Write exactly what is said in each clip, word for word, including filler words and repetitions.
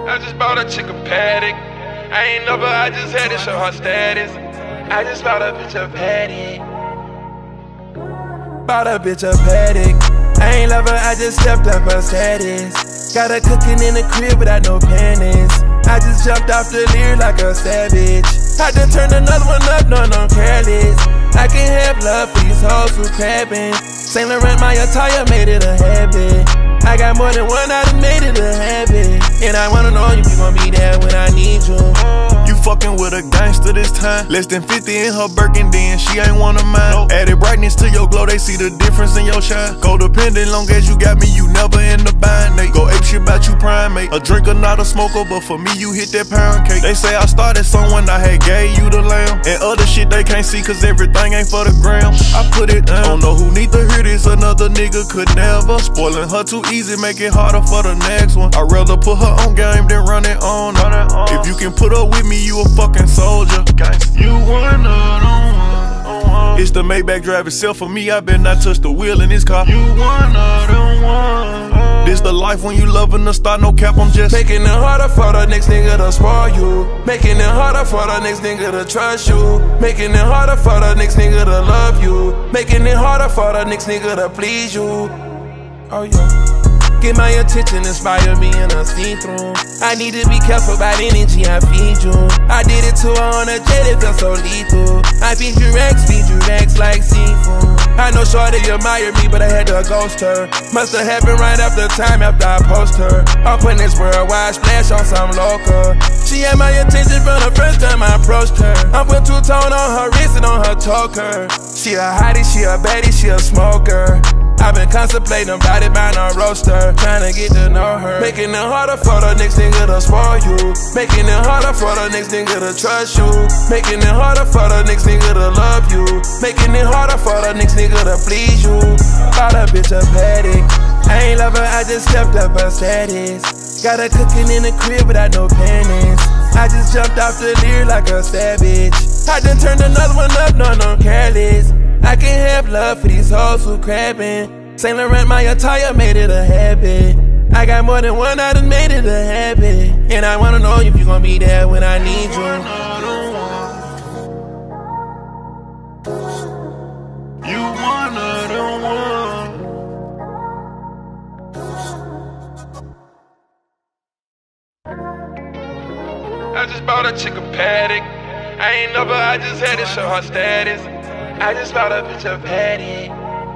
I just bought a chick a paddock. I ain't never, I just had to show her status. I just bought a bitch a paddock. Bought a bitch a paddock. I ain't love her, I just stepped up her status. Got her cooking in the crib without no panties. I just jumped off the leer like a savage. I done turned another one up, no, no, careless. I can't have love for these hoes who crabbing. Saint Laurent, my attire made it a habit. I got more than one, I done made it a habit. And I wanna know if you gon' be there when I need you. You fucking with a gangster this time. Less than fifty in her Birkin, then she ain't one of mine. Nope. Added brightness to your glow, they see the difference in your shine. Codependent, long as you got me, you never in the bind. They go ape shit about you primate. A drinker, not a smoker, but for me, you hit that pound cake. They say I started someone, I had gave you the lamb. And other shit they can't see, cause everything ain't for the gram. I put it down. Don't know who need to hear this, another nigga could never. Spoiling her too easy, make it harder for the next one. I'd rather put her on game than run it on her. If you can put up with me, you a fucking soldier. You one of them one. It's the Maybach drive itself for me. I better not touch the wheel in this car. You one of them one. This the life when you loving the start, no cap. I'm just making it harder for the next nigga to spoil you. Making it harder for the next nigga to trust you. Making it harder for the next nigga to love you. Making it harder for the next nigga to please you. Oh yeah. Get my attention, inspire me in a see-through. I need to be careful about energy I feed you. I did it to her on a jet, it felt so lethal. I feed you racks, feed you racks like seafood. I know shorty admired me, but I had to ghost her. Must have happened right after time after I post her. I'm putting this worldwide splash on some local. She had my attention from the first time I approached her. I'm putting two-tone on her wrist and on her choker. She a hottie, she a baddie, she a smoker. I've been contemplating about it, buying a roaster, trying to get to know her. Making it harder for the next nigga to spoil you. Making it harder for the next nigga to trust you. Making it harder for the next nigga to love you. Making it harder for the next nigga to please you. Bought a bitch a paddock. I ain't love her, I just stepped up her status. Got her cooking in the crib without no panties. I just jumped off the leer like a savage. I done turned another one up, no, no, careless. I can't have love for these hoes who crabbing. Saint Laurent, my attire made it a habit. I got more than one, I done made it a habit. And I wanna know if you gon' be there when I need you. You one of them one. I just bought a chick a paddock. I ain't never, I just had to show her status. I just bought a bitch a paddock.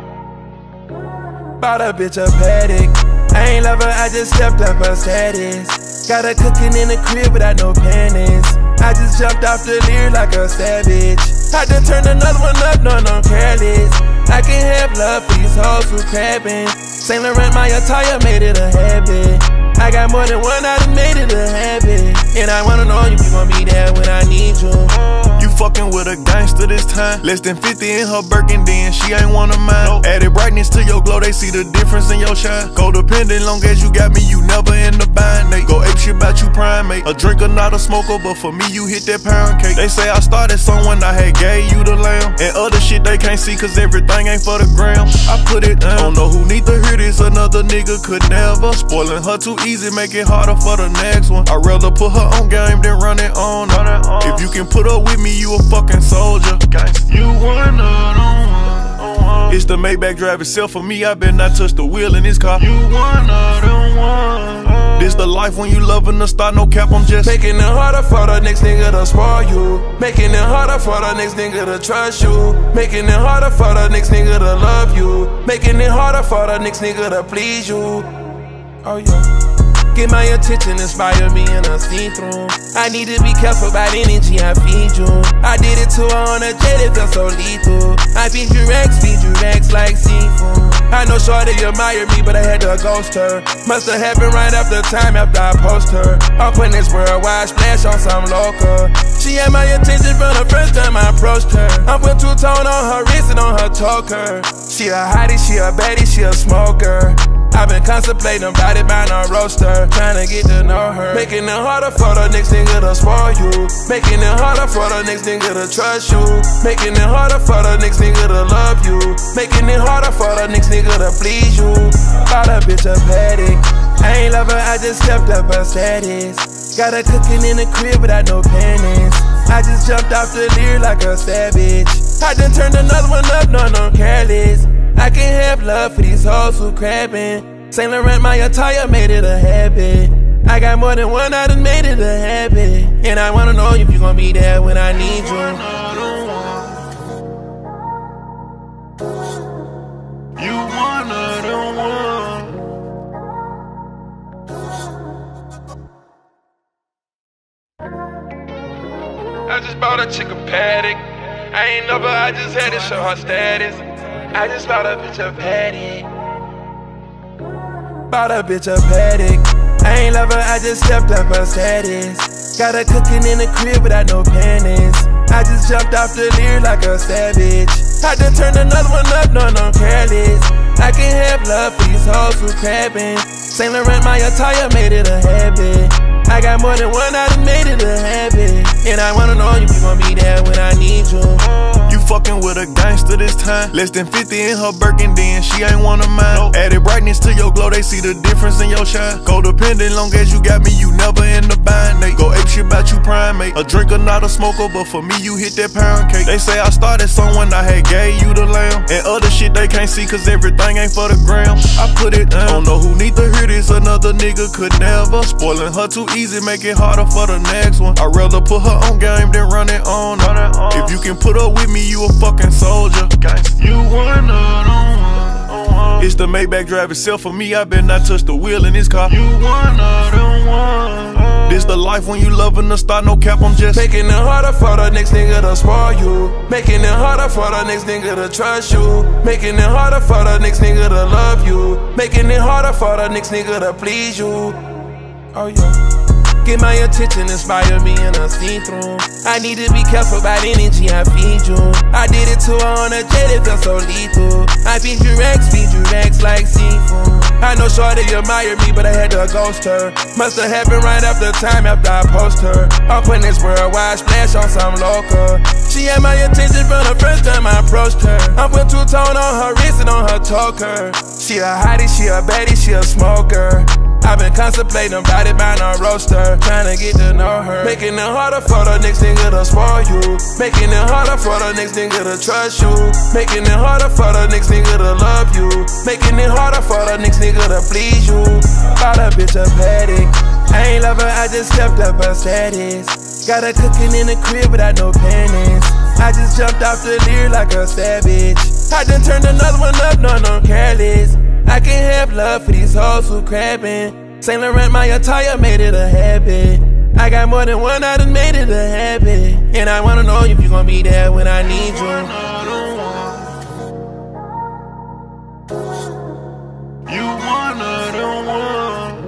Bought a bitch a paddock. I ain't love her, I just stepped up her status. Got her cooking in the crib without no panties. I just jumped off the leer like a savage. I done turned another one up, no, no, careless. I can't have love for these hoes who crabbing. Saint Laurent, my attire made it a habit. I got more than one, I done made it a habit. And I wanna know if you gon' be there when I need you. You fucking with a gangster this time. Less than fifty in her Birkin, then she ain't one of mine. Nope. Added brightness to your glow, they see the difference in your shine. Codependent, long as you got me, you never in the bind. They go ape shit about you primate. A drinker, not a smoker, but for me, you hit that pound cake. They say I started someone, I had gave you the lamb. And other shit they can't see, cause everything ain't for the gram. I put it down. Don't know who need to hear this, another nigga could never. Spoiling her too easy, make it harder for the next one. I'd rather put her on game than run it on her. If you can put up with me, you a fucking soldier. You one of them one. It's the Maybach drive itself for me. I better not touch the wheel in this car. You one of them one. This the life when you loving the start, no cap. I'm just making it harder for the next nigga to spoil you. Making it harder for the next nigga to trust you. Making it harder for the next nigga to love you. Making it harder for the next nigga to please you. Oh yeah. Get my attention, inspire me in a see-through. I need to be careful about energy I feed you. I did it to her on a jet, it felt so lethal. I feed you racks, feed you racks like seafood. I know shorty admired me, but I had to ghost her. Must have happened right after time after I post her. I'm putting this worldwide splash on some local. She had my attention from the first time I approached her. I'm putting two-tone on her wrist and on her choker. She a hottie, she a baddie, she a smoker. I've been contemplating about it, buying a roaster, trying to get to know her. Making it harder for the next nigga to spoil you. Making it harder for the next nigga to trust you. Making it harder for the next nigga to love you. Making it harder for the next nigga to please you. Bought a bitch a paddock. I ain't love her, I just stepped up her status. Got her cooking in the crib without no panties. I just jumped off the leer like a savage. I done turned another one up, no, no, careless. I can't have love for these hoes who crabbing. Saint Laurent, my attire made it a habit. I got more than one, I done made it a habit. And I wanna know if you gon' be there when I need you. You one of the one. I just bought a chick a paddock. I ain't know, but I just had to show her status. I just bought a bitch a paddock. Bought a bitch a paddock. I ain't love her, I just stepped up her status. Got her cooking in the crib without no panties. I just jumped off the leer like a savage. I done turned another one up, no, no, careless. I can't have love for these hoes who crabbing. Saint Laurent, my attire made it a habit. I got more than one, I done made it a habit. And I wanna know if you gon' be there when I need you. You fucking with a gangster this time. Less than fifty in her Birkin, then she ain't one of mine. Nope. Added brightness to your glow, they see the difference in your shine. Codependent, long as you got me, you never in the bind. They go ape shit about you primate. A drinker, not a smoker, but for me, you hit that pound cake. They say I started someone, I had gave you the lamb. And other shit they can't see, cause everything ain't for the gram. I put it down. Don't know who need to hear this, another nigga could never. Spoiling her too easy, make it harder for the next one. I'd rather put her on game than run it on her. If you can put up with me, you a fucking soldier. You one of them one. It's the Maybach drive itself for me, I better not touch the wheel in this car. You one of them one. This the life when you loving the star, no cap, I'm just making it harder for the next nigga to spoil you. Making it harder for the next nigga to trust you. Making it harder for the next nigga to love you. Making it harder for the next nigga to please you. Oh yeah. Get my attention, inspire me in a see-through. I need to be careful about energy I feed you. I did it to her on a jet, it felt so lethal. I feed you racks, feed you racks like seafood. I know shorty admired me, but I had to ghost her. Must have happened right after time after I post her. I'm putting this worldwide splash on some local. She had my attention from the first time I approached her. I'm put two-tone on her wrist and on her choker. She a hottie, she a baddie, she a smoker. I've been contemplating about it, buying a roaster, trying to get to know her. Making it harder for the next nigga to spoil you. Making it harder for the next nigga to trust you. Making it harder for the next nigga to love you. Making it harder for the next nigga to please you. Bought a bitch a paddock. I ain't love her, I just stepped up her status. Got her cooking in the crib without no panties. I just jumped off the leer like a savage. I done turned another one up, no, no, careless. I can't have love for these hoes who crabbing. Saint Laurent, my attire made it a habit. I got more than one, I done made it a habit. And I wanna know if you gon' be there when I need you. You one of the one.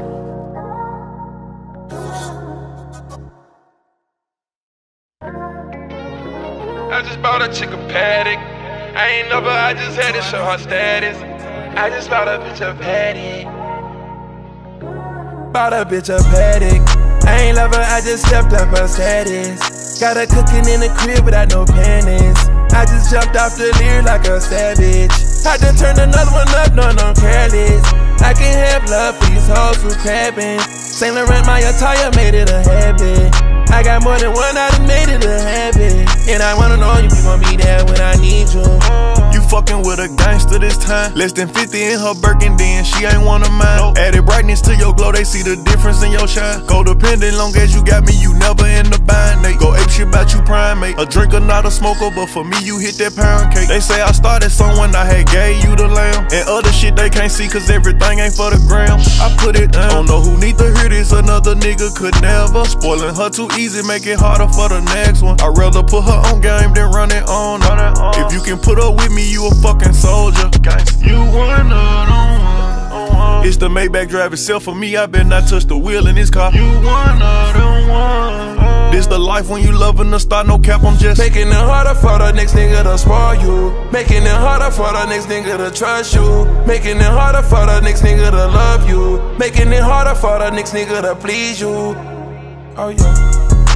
I just bought a chick a paddock. I ain't know, but I just had to show her status. I just bought a bitch a paddock. Bought a bitch a paddock. I ain't love her, I just stepped up her status. Got her cooking in the crib without no panties. I just jumped off the leer like a savage. I done turned another one up, no, no, careless. I can't have love for these hoes who crabbing. Saint Laurent, my attire made it a habit. I got more than one, I done made it a habit. And I wanna know if you gon' be there when I need you. You fucking with a gangster this time. Less than fifty in her Birkin, then she ain't one of mine. Nope. Added brightness to your glow, they see the difference in your shine. Codependent, long as you got me, you never in the bind. They go ape shit about you primate. A drinker, not a smoker, but for me, you hit that pound cake. They say I started someone, I had gave you the lamb. And other shit they can't see, cause everything ain't for the gram. I put it down. Don't know who need to hear this, another nigga could never. Spoiling her too easy, make it harder for the next one. I'd rather put her on game than run it on her. If you can put up with me, you a fucking soldier. You one of them one. It's the Maybach drive itself for me, I better not touch the wheel in this car. You one of them one. This the life when you loving the star, no cap, I'm just making it harder for the next nigga to spoil you. Making it harder for the next nigga to trust you. Making it harder for the next nigga to love you. Making it harder for the next nigga to please you. Oh yeah.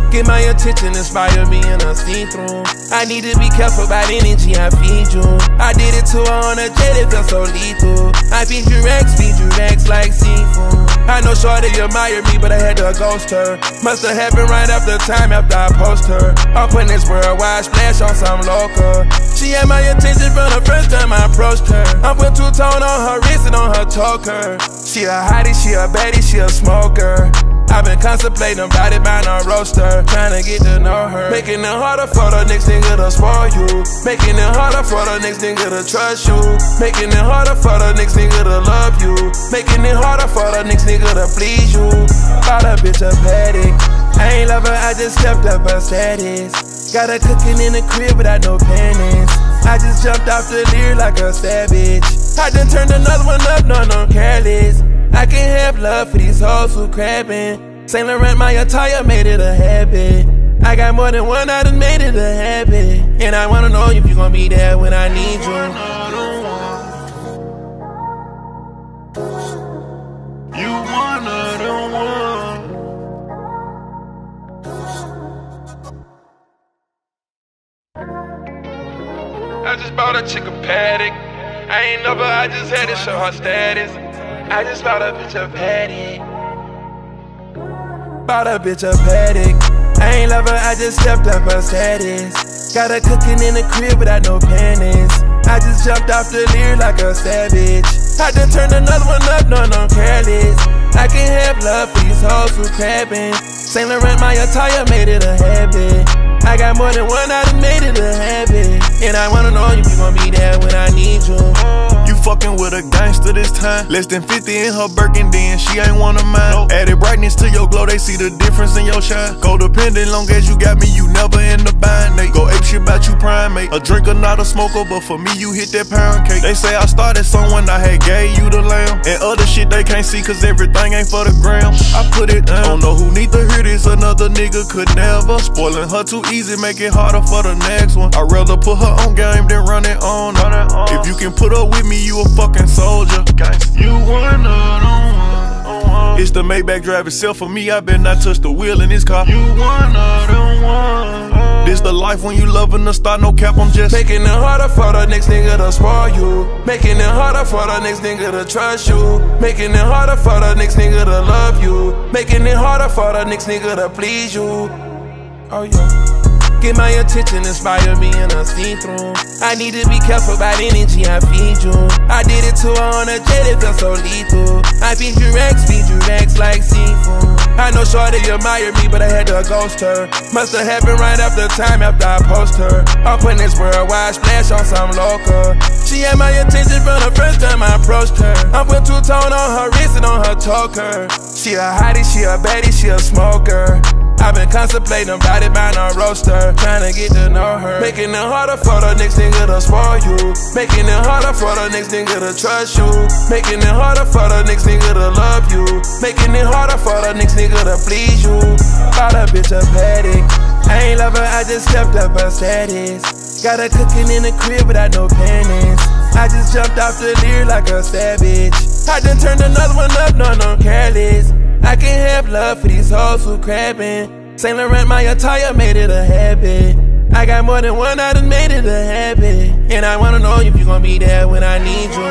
Get my attention, inspire me in a see-through. I need to be careful about energy I feed you. I did it to her on a jet, it felt so lethal. I feed you Rex, feed you Rex like seafood. I know shorty admired me, but I had to ghost her. Must have happened right after time after I post her. I'm putting this worldwide splash on some local. She had my attention from the first time I approached her. I'm put two-tone on her wrist and on her choker. She a hottie, she a baddie, she a smoker. I've been contemplating about it, buying a roaster, trying to get to know her. Making it harder for the next nigga to spoil you. Making it harder for the next nigga to trust you. Making it harder for the next nigga to love you. Making it harder for the next nigga to please you. Bought a bitch a Paddock. I ain't love her, I just stepped up her status. Got her cooking in the crib without no panties. I just jumped off the leer like a savage. I done turned another one up, no, no, careless. I can't have love for these hoes who crabbing. Saint Laurent, my attire made it a habit. I got more than one, I done made it a habit. And I wanna know if you gon' be there when I need you. You one of the one. I just bought a chick a Paddock. I ain't know, but I just had to show her status. I just bought a bitch a Paddock. Bought a bitch a Paddock. I ain't love her, I just stepped up her status. Got her cooking in the crib without no panties. I just jumped off the leer like a savage. I done turned another one up, no, no, careless. I can't have love for these hoes who crabbing. Saint Laurent, my attire made it a habit. I got more than one, I done made it a habit. And I wanna know if you gon' be there when I need you. You fucking with a gangster this time. Less than fifty in her Birkin, then she ain't one of mine. Nope. Added brightness to your glow, they see the difference in your shine. Codependent, long as you got me, you never in the bind. They go ape shit about you primate. A drinker, not a smoker, but for me, you hit that pound cake. They say I started someone, I had gave you the lamb. And other shit they can't see, cause everything ain't for the gram. I put it down. Don't know who need to hear this, another nigga could never. Spoiling her too easy, make it harder for the next one. I'd rather put her on game than run it on her. If you can put up with me, you a fucking soldier. You one of them one. It's the Maybach drive itself for me. I better not touch the wheel in this car. You one of them one. This the life when you loving the star, no cap. I'm just making it harder for the next nigga to spoil you. Making it harder for the next nigga to trust you. Making it harder for the next nigga to love you. Making it harder for the next nigga to please you. Oh yeah. Get my attention, inspire me in a see-through. I need to be careful about energy I feed you. I did it to her on a jet, it felt so lethal. I feed you Rex, feed you Rex like seafood. I know shorty admired me, but I had to ghost her. Must have happened right after time after I post her. I'm putting this worldwide splash on some local. She had my attention from the first time I approached her. I'm put two-tone on her wrist and on her choker. She a hottie, she a baddie, she a smoker. I've been contemplating about it, buying a roaster, trying to get to know her. Making it harder for the next nigga to spoil you. Making it harder for the next nigga to trust you. Making it harder for the next nigga to love you. Making it harder for the next nigga to please you. Bought a bitch a Paddock. I ain't love her, I just stepped up her status. Got her cooking in the crib without no panties. I just jumped off the leer like a savage. I done turned another one up, no, no, careless. I can't have love for these hoes who crabbing. Saint Laurent, my attire made it a habit. I got more than one, I done made it a habit. And I wanna know if you gon' be there when I need you.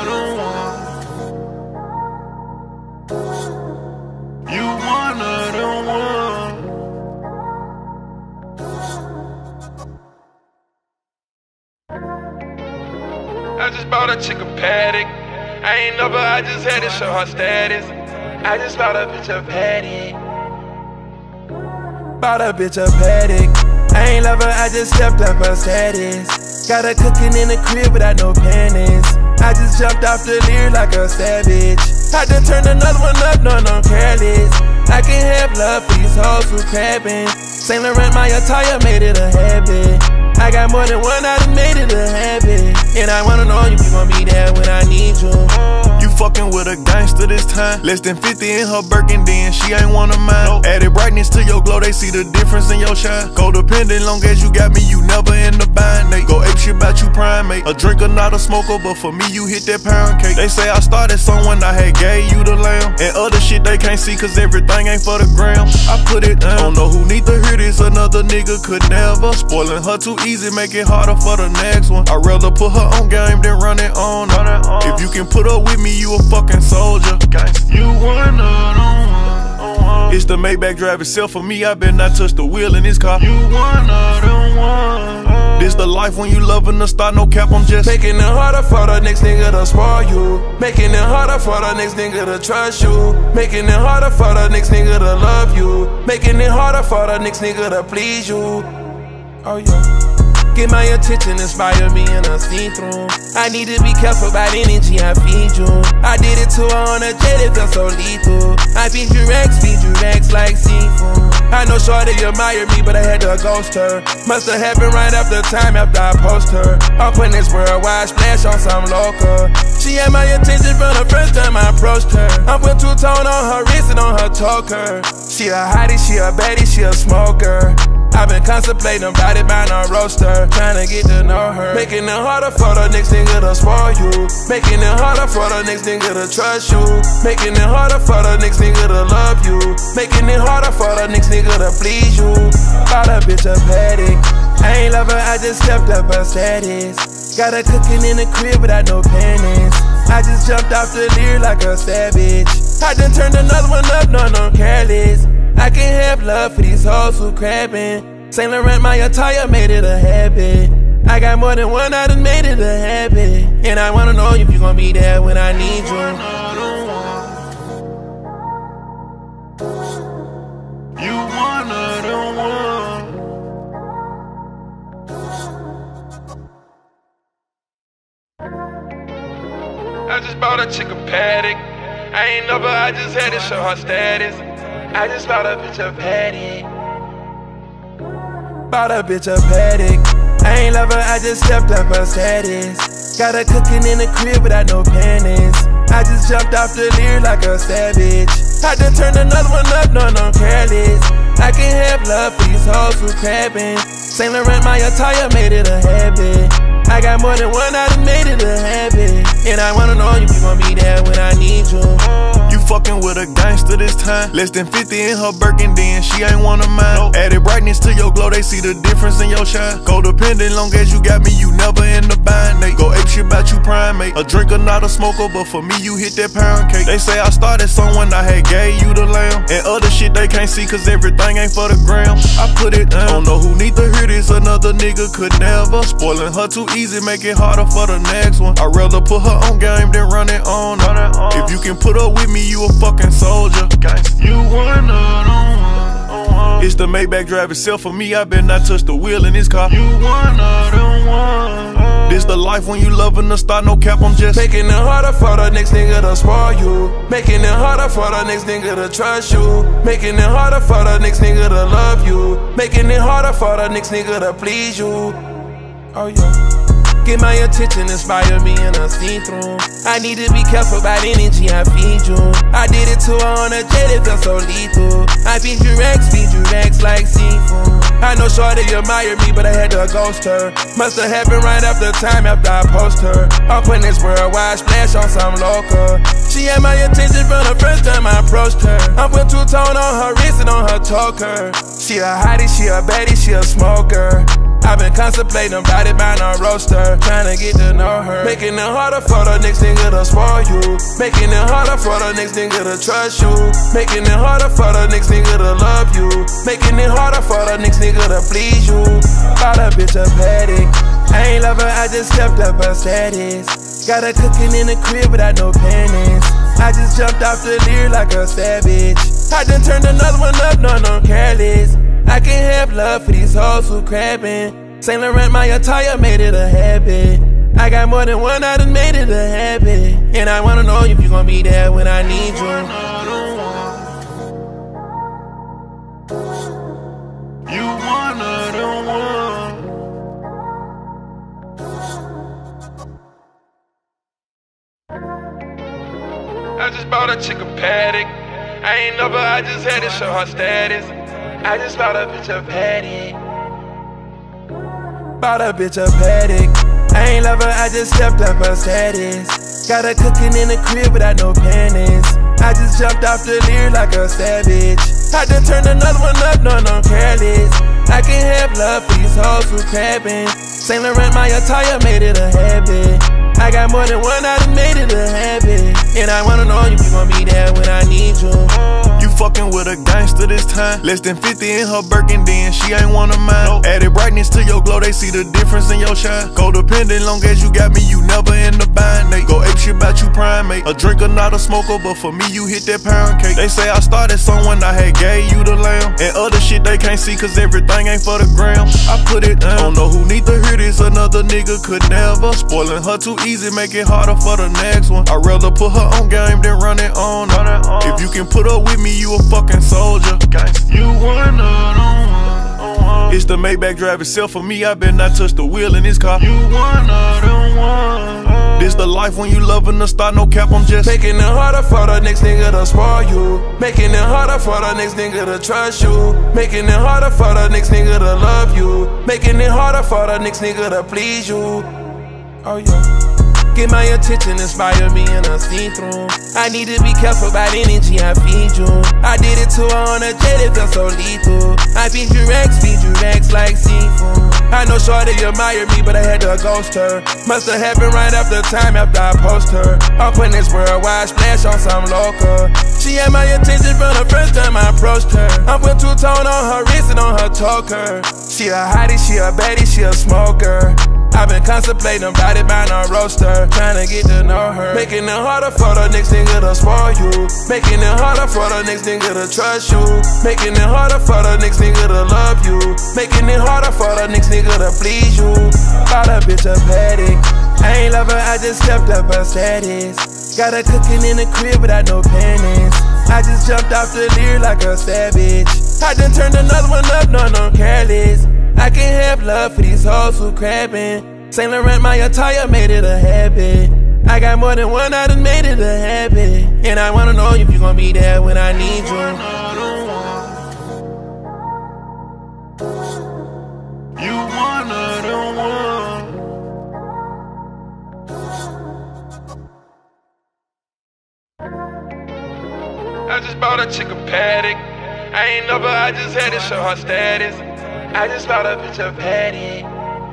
You one of the one. I just bought a chick a Paddock. I ain't know, but I just had to show her status. I just bought a bitch a Paddock. Bought a bitch a Paddock. I ain't love her, I just stepped up her status. Got her cooking in the crib without no panties. I just jumped off the leer like a savage. I done turned another one up, no, no, careless. I can't have love for these hoes who crabbing. Saint Laurent, my attire made it a habit. I got more than one, I done made it a habit. And I wanna know if you gon' be there when I need you. You fucking with a gangster this time. Less than fifty in her Birkin, then she ain't one of mine. Nope. Added brightness to your glow, they see the difference in your shine. Codependent, long as you got me, you never in the bind. They go ape shit about you primate. A drinker, not a smoker, but for me, you hit that pound cake. They say I started someone, I had gave you the lamb. And other shit they can't see, cause everything ain't for the gram. I put it down, don't know who need to hear this, another nigga could never. Spoiling her too easy, make it harder for the next one. I'd rather put her on game than run it on her. If you can put up with me, you a fucking soldier. You one of them. It's the Maybach drive itself for me, I better not touch the wheel in this car. You one of them one. This the life when you loving the star, no cap, I'm just making it harder for the next nigga to spoil you. Making it harder for the next nigga to trust you. Making it harder for the next nigga to love you. Making it harder for the next nigga to please you. Oh yeah. Get my attention, inspire me and I see through. I need to be careful about energy I feed you. I did it to her on a jet, it felt so lethal. I feed you racks, feed you racks like seafood. I know shorty admired me, but I had to ghost her. Must have happened right after time after I post her. I'm putting this worldwide splash on some local. She had my attention from the first time I approached her. I'm put two-tone on her wrist and on her choker. She a hottie, she a baddie, she a smoker. I've been contemplating about it, buying a roaster, trying to get to know her. Making it harder for the next nigga to spoil you. Making it harder for the next nigga to trust you. Making it harder for the next nigga to love you. Making it harder for the next nigga to please you. Bought a bitch a paddock. I ain't love her, I just stepped up her status. Got her cooking in the crib without no panties. I just jumped off the leer like a savage. I done turned another one up, no, no, careless. I can't have love for these hoes who crabbing. Saint Laurent, my attire made it a habit. I got more than one, I done made it a habit. And I wanna know if you gon' be there when I need you. You one of them one. I just bought a chick a paddock. I ain't know, but I just had to show her status. I just bought a bitch a paddock. Bought a bitch a paddock. I ain't love her, I just stepped up her status. Got her cooking in the crib without no panties. I just jumped off the leer like a savage. I done turned another one up, no, no, careless. I can't have love for these hoes who crabbing. Saint Laurent, my attire made it a habit. I got more than one, I done made it a habit. And I wanna know if you gon' be there when I need you. You fucking with a gangster this time. Less than fifty in her Birkin, then she ain't one of mine. Nope. Added brightness to your glow, they see the difference in your shine. Codependent, long as you got me, you never in the bind. They go ape shit about you primate. A drinker, not a smoker, but for me, you hit that pound cake. They say I started someone, I had gave you the lamb. And other shit they can't see, cause everything ain't for the gram. I put it down, don't know who need to hear this, another nigga could never. Spoiling her too easy, make it harder for the next one. I'd rather put her on game than run it on her. If you can put up with me, you a fucking soldier. You one of them. It's the Maybach drive itself for me, I better not touch the wheel in this car. You one of them one. This the life when you loving the star, no cap, I'm just making it harder for the next nigga to spoil you. Making it harder for the next nigga to trust you. Making it harder for the next nigga to love you. Making it harder for the next nigga to please you. Oh yeah. Get my attention, inspire me and I see through. I need to be careful about energy I feed you. I did it to her on a jet, it felt so lethal. I feed you racks, feed you racks like seafood. I know shorty admired me, but I had to ghost her. Must have happened right after time after I post her. I'm putting this worldwide splash on some local. She had my attention from the first time I approached her. I'm put two-tone on her wrist and on her choker. She a hottie, she a baddie, she a smoker. I've been contemplating about it, buying a roaster, trying to get to know her. Making it harder for the next nigga to spoil you. Making it harder for the next nigga to trust you. Making it harder for the next nigga to love you. Making it harder for the next nigga to please you. Bought a bitch a paddock. I ain't love her, I just stepped up her status. Got her cooking in the crib without no panties. I just jumped off the leer like a savage. I done turned another one up, no, no, careless. I can't have love for these hoes who crabbing. Saint Laurent, my attire made it a habit. I got more than one, I done made it a habit. And I wanna know if you gon' be there when I need you. You one of them one. I ain't never, I just had to show her status. I just bought a bitch a Paddock. Bought a bitch a Paddock. I ain't love her, I just stepped up her status. Got her cooking in the crib without no panties. I just jumped off the Lear like a savage. I done turned another one up, no, no, careless. I can't have love for these hoes who crabbing. Saint Laurent, my attire made it a habit. I got more than one, I done made it a habit. And I wanna know if you gon' be there when I need you. You fucking with a gangster this time. Less than fifty in her Birkin, then she ain't one of mine. Nope. Added brightness to your glow, they see the difference in your shine. Codependent, long as you got me, you never in the bind. They go ape shit about you primate. A drinker, not a smoker, but for me, you hit that pound cake. They say I started someone, I had gave you the lamb. And other shit they can't see, cause everything ain't for the gram. I put it down. Don't know who need to hear this, another nigga could never. Spoiling her too easy, make it harder for the next one. I'd rather put her on game than run it on her. If you can put up with me, you a fucking soldier. You one of them one. It's the Maybach drive itself for me, I better not touch the wheel in this car. You one of them one. This the life when you loving the star, no cap, I'm just making it harder for the next nigga to spoil you. Making it harder for the next nigga to trust you. Making it harder for the next nigga to love you. Making it harder for the next nigga to please you. Oh yeah. Get my attention, inspire me in a see-through. I need to be careful about energy I feed you. I did it to her on a jet, it felt so lethal. I feed you racks, feed you racks like seafood. I know shorty admired me, but I had to ghost her. Must have happened right after time after I post her. I'm putting this worldwide splash on some local. She had my attention from the first time I approached her. I'm putting two-tone on her wrist and on her choker. She a hottie, she a baddie, she a smoker. I've been contemplating about it, buying a roaster, trying to get to know her. Making it harder for the next nigga to spoil you. Making it harder for the next nigga to trust you. Making it harder for the next nigga to love you. Making it harder for the next nigga to please you. Bought a bitch a Paddock. I ain't love her, I just stepped up her status. Got her cooking in the crib without no panties. I just jumped off the Lear like a savage. I done turned another one up, no, no, careless. I can't have love for these hoes who crabbing. Saint Laurent, my attire made it a habit. I got more than one, I done made it a habit. And I wanna know if you gon' be there when I need you. You one of them one. I just bought a chick a Paddock. I ain't never, I just had to show her status. I just bought a bitch a Paddock.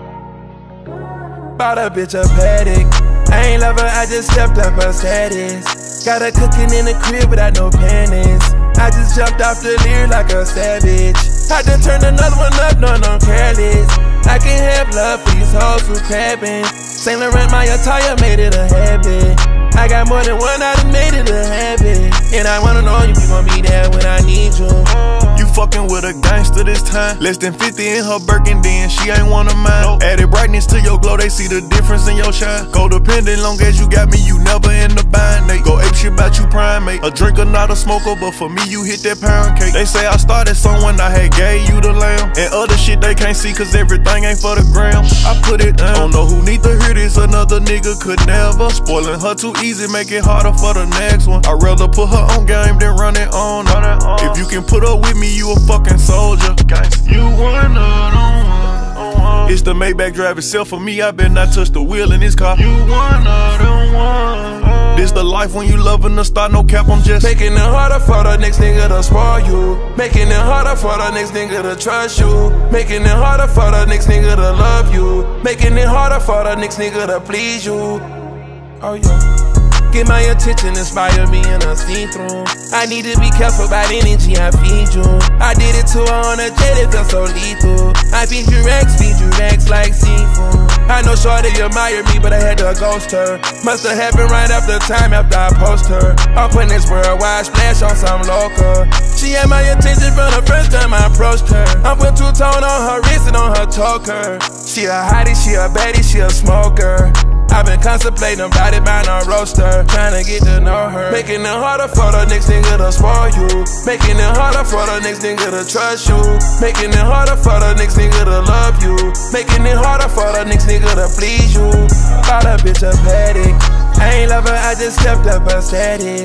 Bought a bitch a Paddock. I ain't love her, I just stepped up her status. Got her cooking in the crib without no panties. I just jumped off the Lear like a savage. I done turned another one up, no, no, careless. I can't have love for these hoes who crabbing. Saint Laurent, my attire made it a habit. I got more than one, I done made it a habit. And I wanna know if you gon' be there when I need you. You fucking with a gangster this time. Less than fifty in her Birkin, then she ain't one of mine. Nope. Added brightness to your glow, they see the difference in your shine. Codependent, long as you got me, you never in the bind. They go ape shit about you primate. A drinker, not a smoker, but for me, you hit that pound cake. They say I started someone, I had gave you the lamb. And other shit they can't see, cause everything ain't for the gram. I put it down. Don't know who need to hear this, another nigga could never. Spoiling her too easy, make it harder for the next one. I'd rather put her on game than run it on her. If you can put up with me, you a fucking soldier. You one of them one. It's the Maybach drive itself for me, I better not touch the wheel in this car. You one of them one. This the life when you loving the star, no cap, I'm just making it harder for the next nigga to spoil you. Making it harder for the next nigga to trust you. Making it harder for the next nigga to love you. Making it harder for the next nigga to please you. Oh yeah. Get my attention, inspire me in a see-through. I need to be careful about energy I feed you. I did it to her on a jet, it felt so lethal. I feed you racks, feed you racks like seafood. I know shorty admired me, but I had to ghost her. Must have happened right after time after I post her. I'm putting this worldwide splash on some local. She had my attention from the first time I approached her. I'm putting two-tone on her wrist and on her choker. She a hottie, she a baddie, she a smoker. I've been contemplating about it, buying a roaster, trying to get to know her. Making it harder for the next nigga to spoil you. Making it harder for the next nigga to trust you. Making it harder for the next nigga to love you. Making it harder for the next nigga to please you. Bought a bitch a Paddock. I ain't love her, I just stepped up her status.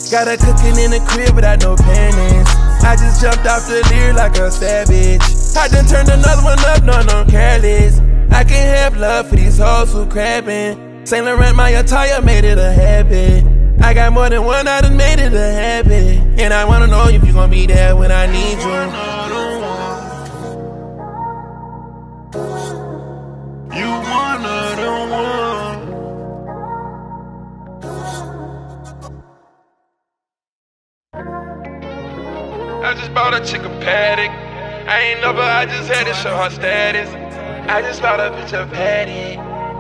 Got her cooking in the crib without no panties. I just jumped off the leer like a savage. I done turned another one up, no, no, careless. I can't have love for these hoes who crabbing. Saint Laurent, my attire made it a habit. I got more than one, I done made it a habit. And I wanna know if you gon' be there when I need you. You one of the one. I just bought a chick a paddock. I ain't know, but I just had to show her status. I just bought a bitch a paddock.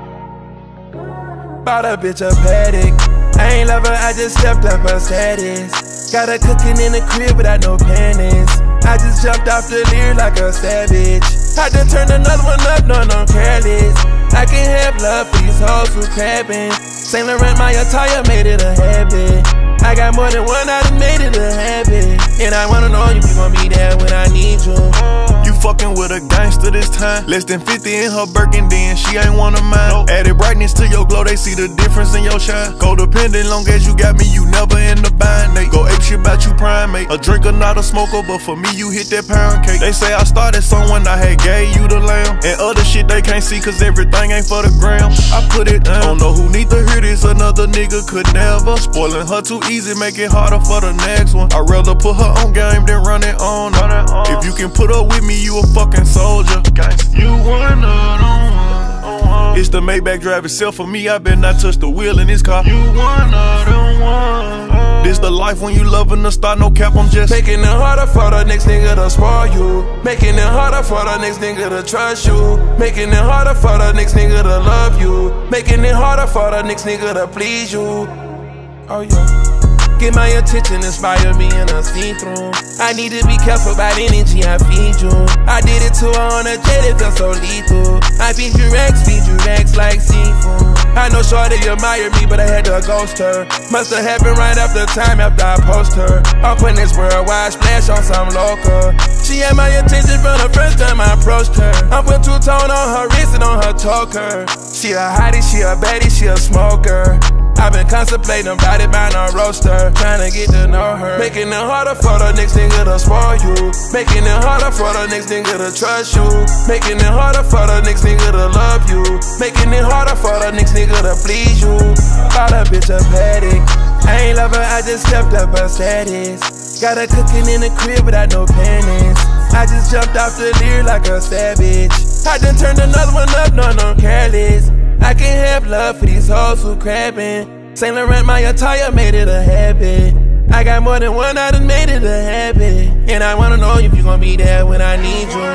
Bought a bitch a paddock. I ain't love her, I just stepped up her status. Got her cooking in the crib without no panties. I just jumped off the leer like a savage. I done turned another one up, no, no, careless. I can't have love for these hoes who crabbing. Saint Laurent, my attire made it a habit. I got more than one, I done made it a habit. And I wanna know if you gon' be there when I need you. You fucking with a gangster this time. Less than fifty in her Birkin, then she ain't one of mine. Nope. Added brightness to your glow, they see the difference in your shine. Codependent, long as you got me, you never in the bind. They go ape shit about you primate. A drinker, not a smoker, but for me, you hit that pound cake. They say I started someone, I had gave you the lamb. And other shit they can't see, cause everything ain't for the gram. I put it down. Don't know who need to hear this, another nigga could never. Spoiling her too easy, make it harder for the next one. I'd rather put her on game than run it on her. If you can put up with me, you a fucking soldier. You one of them one. It's the Maybach drive itself for me, I better not touch the wheel in this car. You one of them one. This the life when you loving the star, no cap, I'm just making it harder for the next nigga to spoil you. Making it harder for the next nigga to trust you. Making it harder for the next nigga to love you. Making it harder for the next nigga to please you. Oh yeah. Get my attention, inspire me in a see-through. I need to be careful about energy I feed you. I did it to her on a jet, it felt so lethal. I feed you racks, feed you racks like seafood. I know shorty admired me, but I had to ghost her. Must have happened right after time after I post her. I'm putting this worldwide splash on some local. She had my attention from the first time I approached her. I'm putting two-tone on her wrist and on her choker. She a hottie, she a baddie, she a smoker. I've been contemplating about it, buying a roaster, trying to get to know her. Making it harder for the next nigga to spoil you. Making it harder for the next nigga to trust you. Making it harder for the next nigga to love you. Making it harder for the next nigga to please you. Bought a bitch a paddock. I ain't love her, I just stepped up her status. Got her cooking in the crib without no panties. I just jumped off the leer like a savage. I done turned another one up, no, no, careless. I can't have love for these hoes who crabbing. Saint Laurent, my attire made it a habit. I got more than one, I done made it a habit. And I wanna know if you gon' be there when I need you.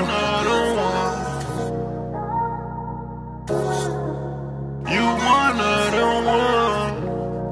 You one of the one.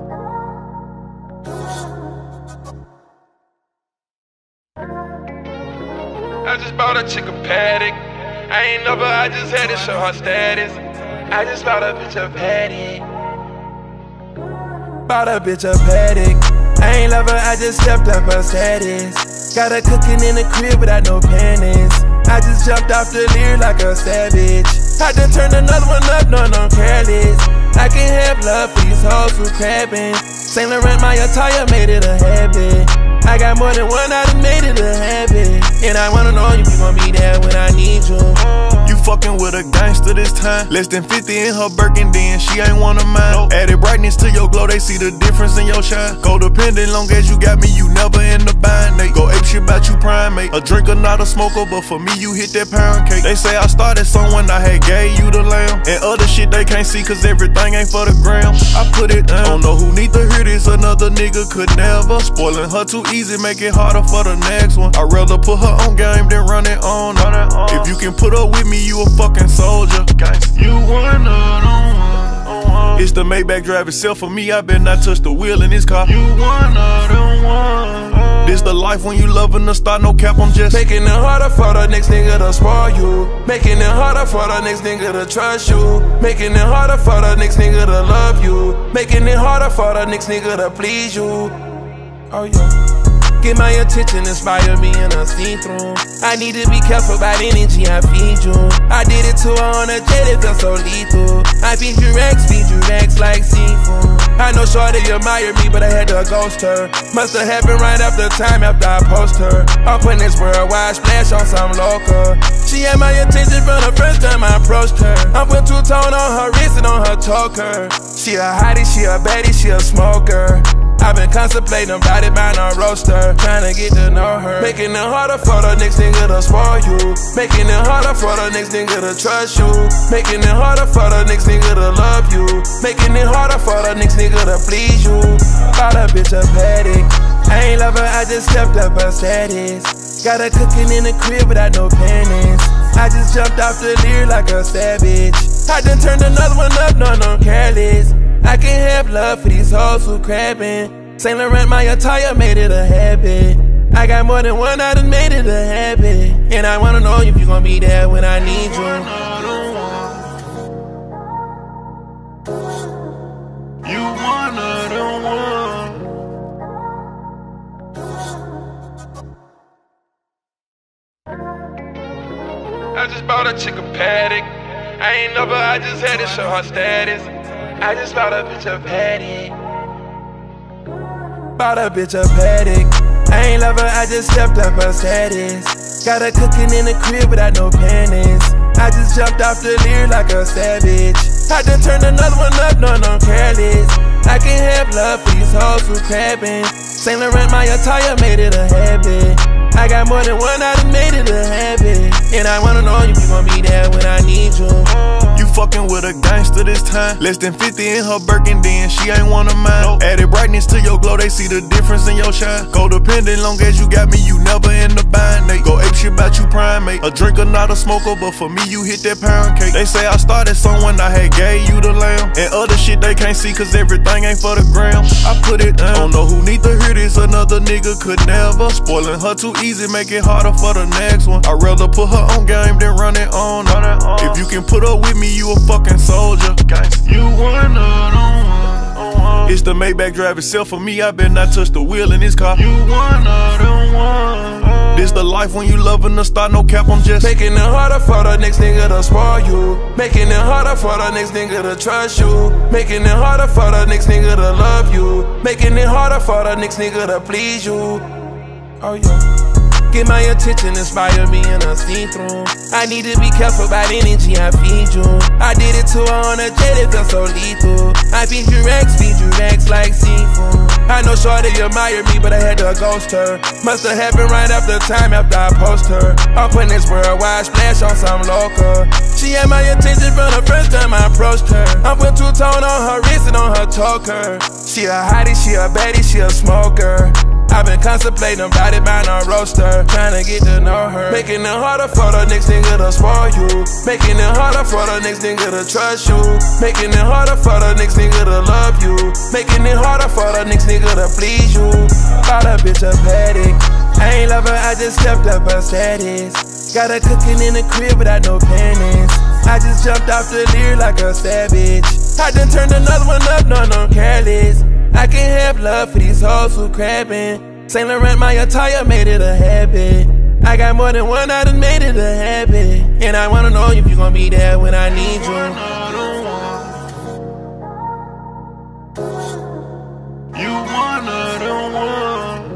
I just bought a chick a paddock. I ain't know, but I just had to show her status. I just bought a bitch a paddock. Bought a bitch a paddock. I ain't love her, I just stepped up her status. Got her cooking in the crib without no panties. I just jumped off the leer like a savage. I done turned another one up, no, no, careless. I can't have love for these hoes who crabbing. Saint Laurent, my attire made it a habit. I got more than one, I done made it a habit. And I wanna know if you gon' be there when I need you. You fucking with a gangster this time. Less than fifty in her Birkin, then she ain't one of mine. Nope. Added brightness to your glow, they see the difference in your shine. Codependent, long as you got me, you never in the bind. They go ape shit about you primate. A drinker, not a smoker, but for me, you hit that pound cake. They say I started someone, I had gave you the lamb. And other shit they can't see, cause everything ain't for the gram. I put it down. Don't know who need to hear this, another nigga could never. Spoiling her too easy, make it harder for the next one. I'd rather put her on game than run it on her. If you can put up with me, you a fucking soldier. You one of them one. It's the Maybach drive itself for me, I better not touch the wheel in this car. You one of them one. This the life when you loving the star, no cap, I'm just making it harder for the next nigga to spoil you. Making it harder for the next nigga to trust you. Making it harder for the next nigga to love you. Making it harder for the next nigga to please you. Oh yeah. Get my attention, inspire me in a see-through. I need to be careful about energy I feed you. I did it to her on a jet, it felt so lethal. I feed you Rex, feed you Rex like seafood. I know shorty admired me, but I had to ghost her. Must have happened right after time after I post her. I'm putting this worldwide splash on some local. She had my attention from the first time I approached her. I'm putting two-tone on her wrist and on her choker. She a hottie, she a baddie, she a smoker. I've been contemplating about it, buying a roaster, trying to get to know her. Making it harder for the next nigga to spoil you. Making it harder for the next nigga to trust you. Making it harder for the next nigga to love you. Making it harder for the next nigga to please you. Bought a bitch a Paddock. I ain't love her, I just stepped up her status. Got her cooking in the crib without no panties. I just jumped off the leer like a savage. I done turned another one up, no, no, careless. I can't have love for these hoes who crabbing. Saint Laurent, my attire made it a habit. I got more than one, I done made it a habit. And I wanna know if you gon' be there when I need you. You one of the one. I just bought a chick a Paddock. I ain't know, but I just had to show her status. I just bought a bitch a Paddock. Bought a bitch a Paddock. I ain't love her, I just stepped up her status. Got her cooking in the crib without no panties. I just jumped off the leer like a savage. I done turned another one up, no, no, careless. I can't have love for these hoes who crabbing. Saint Laurent, my attire made it a habit. I got more than one, I done made it a habit. And I wanna know if you gon' be there when I need you. You fucking with a gangster this time. Less than fifty in her Birkin, then she ain't one of mine. Nope. Added brightness to your glow, they see the difference in your shine. Codependent, long as you got me, you never in the bind. They go ape shit about you primate. A drinker, not a smoker, but for me, you hit that pound cake. They say I started someone, I had gave you the lamb. And other shit they can't see, cause everything ain't for the gram. I put it down. Don't know who need to hear this, another nigga could never. Spoiling her too easy, make it harder for the next one. I'd rather put her on game than run it on her. If you can put up with me, you a fucking soldier. You one of them one. It's the Maybach drive itself for me. I better not touch the wheel in this car. You one of them one. This the life when you loving the star, no cap. I'm just making it harder for the next nigga to spoil you. Making it harder for the next nigga to trust you. Making it harder for the next nigga to love you. Making it harder for the next nigga to please you. Oh yeah. Get my attention, inspire me in a see-through. I need to be careful about energy I feed you. I did it to her on a jet, it felt so lethal. I feed you Rex, feed you Rex like seafood. I know shorty admired me, but I had to ghost her. Must have happened right after time after I post her. I'm putting this worldwide splash on some local. She had my attention from the first time I approached her. I'm putting two-tone on her wrist and on her choker. She a hottie, she a baddie, she a smoker. I've been contemplating about it, buying a roaster, trying to get to know her. Making it harder for the next nigga to spoil you. Making it harder for the next nigga to trust you. Making it harder for the next nigga to love you. Making it harder for the next nigga to please you. Bought a bitch a Paddock. I ain't love her, I just stepped up her status. Got her cooking in the crib without no panties. I just jumped off the leer like a savage. I done turned another one up, no, no, careless. I can't have love for these hoes who crabbing. Saint Laurent, my attire made it a habit. I got more than one, I done made it a habit. And I wanna know if you gon' be there when I need you. You one of the one.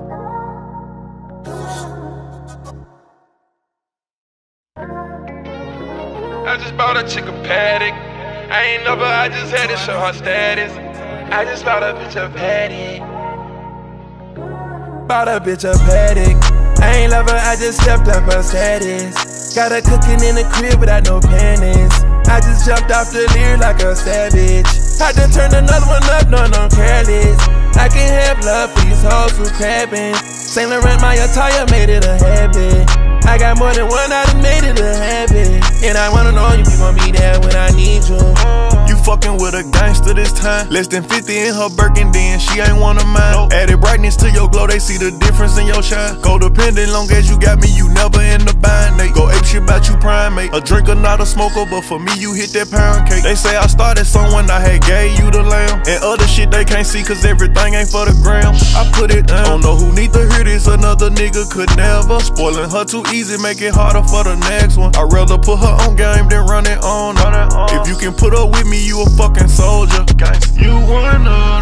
I just bought a chick a Paddock. I ain't know, but I just had to show her status. I just bought a bitch a Paddock. Bought a bitch a Paddock. I ain't love her, I just stepped up her status. Got her cooking in the crib without no panties. I just jumped off the leer like a savage. I done turned another one up, no, no, careless. I can't have love for these hoes who crabbing. Saint Laurent, my attire made it a habit. I got more than one, I done made it a habit. And I wanna know if you gon' be there when I need you. You fucking with a gangster this time. Less than fifty in her Birkin, then she ain't one of mine. Nope. Added brightness to your glow, they see the difference in your shine. Codependent, long as you got me, you never in the bind. They go ape shit about you primate. A drinker, not a smoker, but for me, you hit that pound cake. They say I started someone, I had gave you the lamb. And other shit they can't see, cause everything ain't for the gram. I put it down. Don't know who need to hear this, another nigga could never. Spoiling her too easy, make it harder for the next one. I'd rather put her on game than run it on her. If you can put up with me, you a fucking soldier. You one of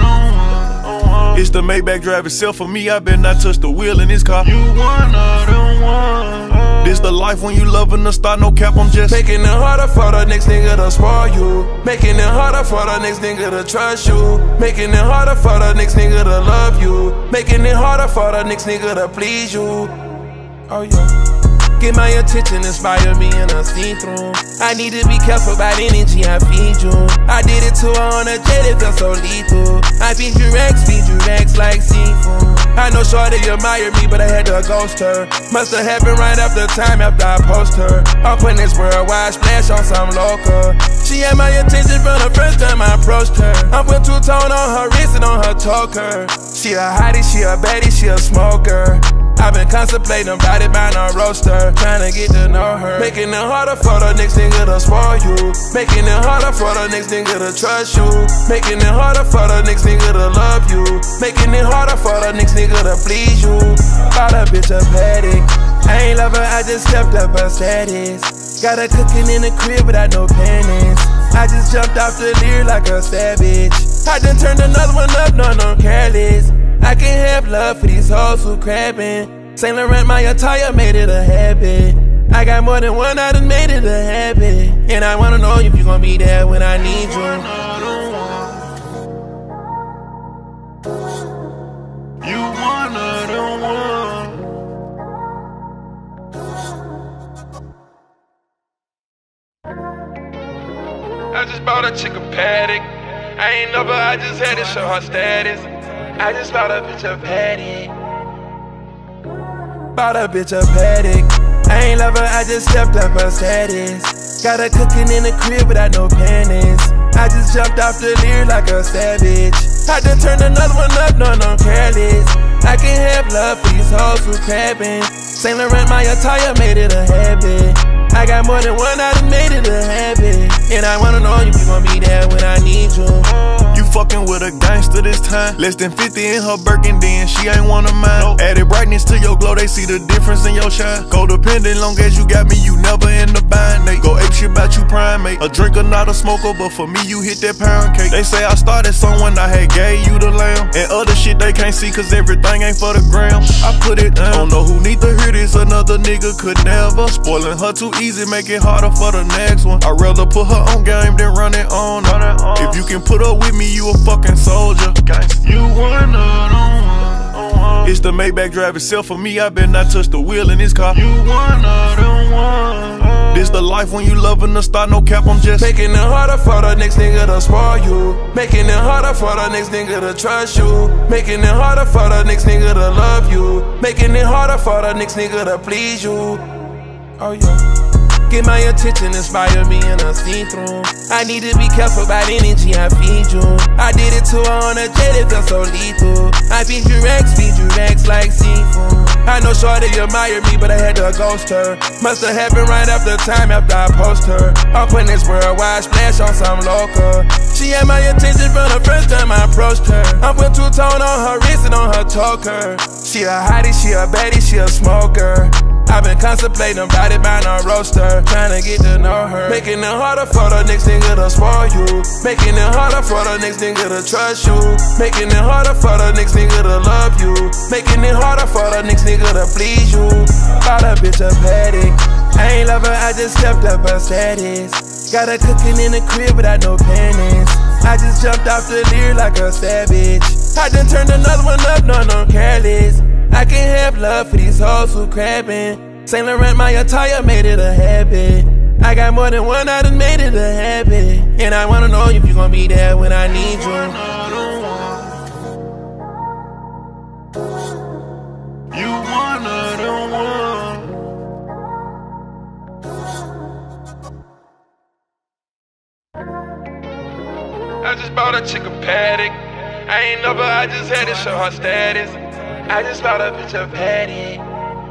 them. It's the Maybach drive itself for me. I better not touch the wheel in this car. You one of them one. This the life when you loving the star, no cap. I'm just making it harder for the next nigga to spoil you. Making it harder for the next nigga to trust you. Making it harder for the next nigga to love you. Making it harder for the next nigga to please you. Oh yeah. Get my attention, inspire me and I see through. I need to be careful about energy I feed you. I did it to her on a jet, it felt so lethal. I feed you Rex, feed you Rex like seafood. I know shorty admired me, but I had to ghost her. Must have happened right after time after I post her. I'm putting this worldwide splash on some local. She had my attention from the first time I approached her. I'm put two-tone on her wrist and on her choker. She a hottie, she a baddie, she a smoker. I've been contemplating about it, buying a roaster, trying to get to know her. Making it harder for the next nigga to spoil you. Making it harder for the next nigga to trust you. Making it harder for the next nigga to love you. Making it harder for the next nigga to please you. Bought a bitch a Paddock. I ain't love her, I just stepped up her status. Got her cooking in the crib without no pennies. I just jumped off the leer like a savage. I done turned another one up, no, no, careless. I can't have love for these hoes who crabbing. Saint Laurent, my attire made it a habit. I got more than one, I done made it a habit. And I wanna know if you gon' be there when I need you. You one of them one. I just bought a chick a Paddock. I ain't know, but I just had to show her status. I just bought a bitch a Paddock. Bought a bitch a Paddock. I ain't love her, I just stepped up her status. Got her cooking in the crib without no pennies. I just jumped off the leer like a savage. I done turned another one up, no, no, careless. I can't have love for these hoes who crabbing. Saint Laurent, my attire made it a habit. I got more than one, I done made it a habit. And I wanna know if you gon' be there when I need you. You fucking with a gangster this time. Less than fifty in her Birkin, then she ain't one of mine. Nope. Added brightness to your glow, they see the difference in your shine. Codependent, long as you got me, you never in the bind. They go ape shit about you primate. A drinker, not a smoker, but for me, you hit that pound cake. They say I started someone, I had gave you the lamb. And other shit they can't see, cause everything ain't for the gram. I put it down. Don't know who need to hear this, another nigga could never. Spoiling her too easy, make it harder for the next one. I'd rather put her on game than run it on her. If you can put up with me, you a fucking soldier. You one of them one. It's the Maybach drive itself for me. I better not touch the wheel in this car. You one of them one. This the life when you loving the star, no cap. I'm just making it harder for the next nigga to spoil you. Making it harder for the next nigga to trust you. Making it harder for the next nigga to love you. Making it harder for the next nigga to please you. Oh yeah. Get my attention, inspire me and I see through. I need to be careful about energy I feed you. I did it to her on a jet, it felt so lethal. I feed you Rex, feed you Rex like seafood. I know shorty admired me, but I had to ghost her. Must have happened right after time after I post her. I'm putting this worldwide splash on some local. She had my attention from the first time I approached her. I'm put two-tone on her wrist and on her choker. She a hottie, she a baddie, she a smoker. I've been contemplating about it, buying a roaster, trying to get to know her. Making it harder for the next nigga to spoil you. Making it harder for the next nigga to trust you. Making it harder for the next nigga to love you. Making it harder for the next nigga to please you. Bought a bitch a Paddock. I ain't love her, I just stepped up her status. Got her cooking in the crib without no pennies. I just jumped off the leer like a savage. I done turned another one up, no, no, careless. I can't have love for these hoes who crabbing. Saint Laurent, my attire made it a habit. I got more than one, I done made it a habit. And I wanna know if you gon' be there when I need you. You one of them one. bought a chick a paddock. I ain't never, I just had to show her status. I just bought a bitch a paddock.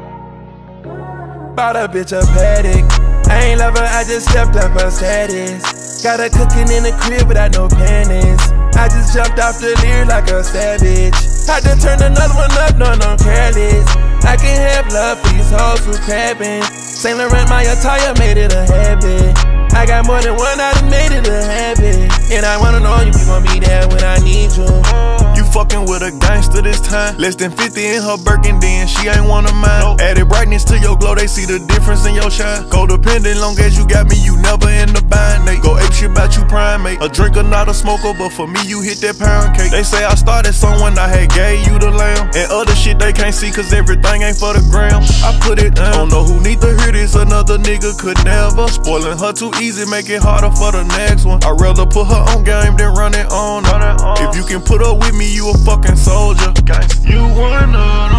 Bought a bitch a paddock. I ain't love her, I just stepped up her status. Got her cooking in the crib without no panties. I just jumped off the Lear like a savage. I done turned another one up, no, no, careless. I can't have love for these hoes who crabbing. Saint Laurent, my attire made it a habit. I got more than one, I done made it a habit. And I wanna know if you gon' be there when I need you. You fucking with a gangster this time. Less than fifty in her Birkin, then she ain't one of mine. Nope. Added brightness to your glow, they see the difference in your shine. Codependent, long as you got me, you never in the bind. They go ape shit about you primate. A drinker, not a smoker, but for me, you hit that pound cake. They say I started someone, I had gave you the lamb. And other shit they can't see, cause everything ain't for the gram. I put it down. Don't know who need to hear this, another nigga could never. Spoiling her too easy, make it harder for the next one. I'd rather put her on game than run it on her. If you can put up with me, you a fucking soldier. You one of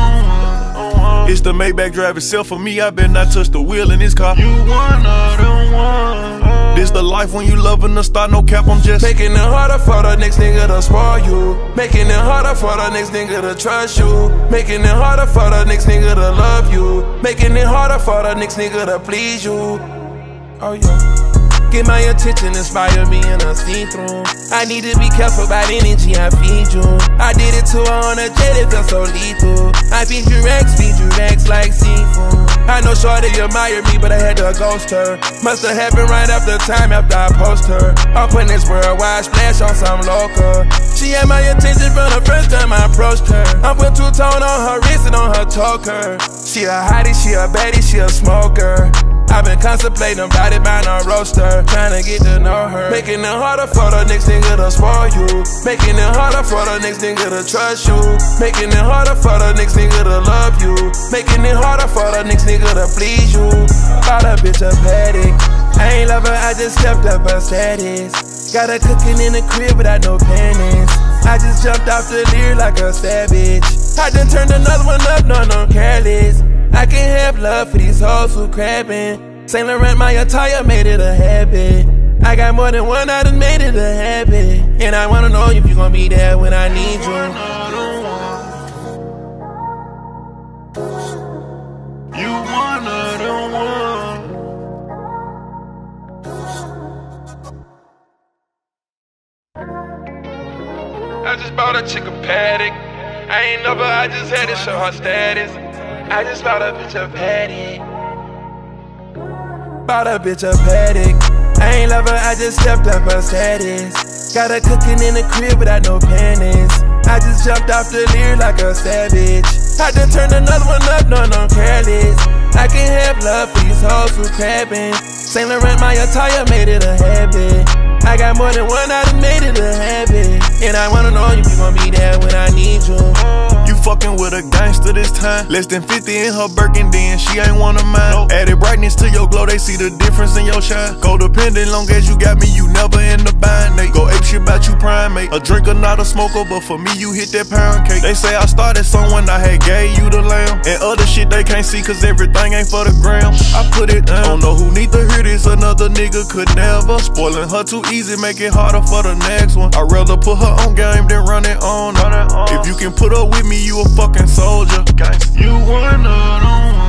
them. It's the Maybach drive itself for me. I better not touch the wheel in this car. You one of them one. This the life when you loving the star, no cap. I'm just making it harder for the next nigga to spoil you. Making it harder for the next nigga to trust you. Making it harder for the next nigga to love you. Making it harder for the next nigga to please you. Oh yeah. Get my attention, inspire me in a see-through. I need to be careful about energy I feed you. I did it to her on a jet, it felt so lethal. I feed you racks, feed you racks like seafood. I know shorty admired me, but I had to ghost her. Must have happened right after time after I post her. I'm putting this worldwide splash on some local. She had my attention from the first time I approached her. I'm put two-tone on her wrist and on her choker. She a hottie, she a baddie, she a smoker. I've been contemplating about it, buying a roaster, trying to get to know her. Making it harder for the next nigga to spoil you. Making it harder for the next nigga to trust you. Making it harder for the next nigga to love you. Making it harder for the next nigga to please you. Bought a bitch a paddock. I ain't love her, I just stepped up her status. Got her cooking in the crib without no panties. I just jumped off the Lear like a savage. I done turned another one up, no, no, careless. I can't have love for these hoes who crabbing. Saint Laurent, my attire made it a habit. I got more than one, I done made it a habit. And I wanna know if you gon' be there when I need you. You one of them one. I just bought a chick a paddock. I ain't never, I just had to show her status. I just bought a bitch a paddock. Bought a bitch a paddock. I ain't love her, I just stepped up her status. Got her cooking in the crib without no panties. I just jumped off the Lear like a savage. I done turned another one up, no, no, careless. I can't have love for these hoes who crabbing. Saint Laurent, my attire made it a habit. I got more than one, I done made it a habit. And I wanna know if you gon' be there when I need you. You fucking with a gangster this time. Less than fifty in her Birkin, then she ain't one of mine. Nope. Added brightness to your glow, they see the difference in your shine. Codependent, long as you got me, you never in the bind. They go ape shit about you primate. A drinker, not a smoker, but for me, you hit that pound cake. They say I started someone, I had gave you the lamb. And other shit they can't see, cause everything ain't for the gram. I put it down. Don't know who need to hear this, another nigga could never. Spoiling her too easy, make it harder for the next one. I'd rather put her on game than run it on her. If you can put up with me, you a fucking soldier. You one of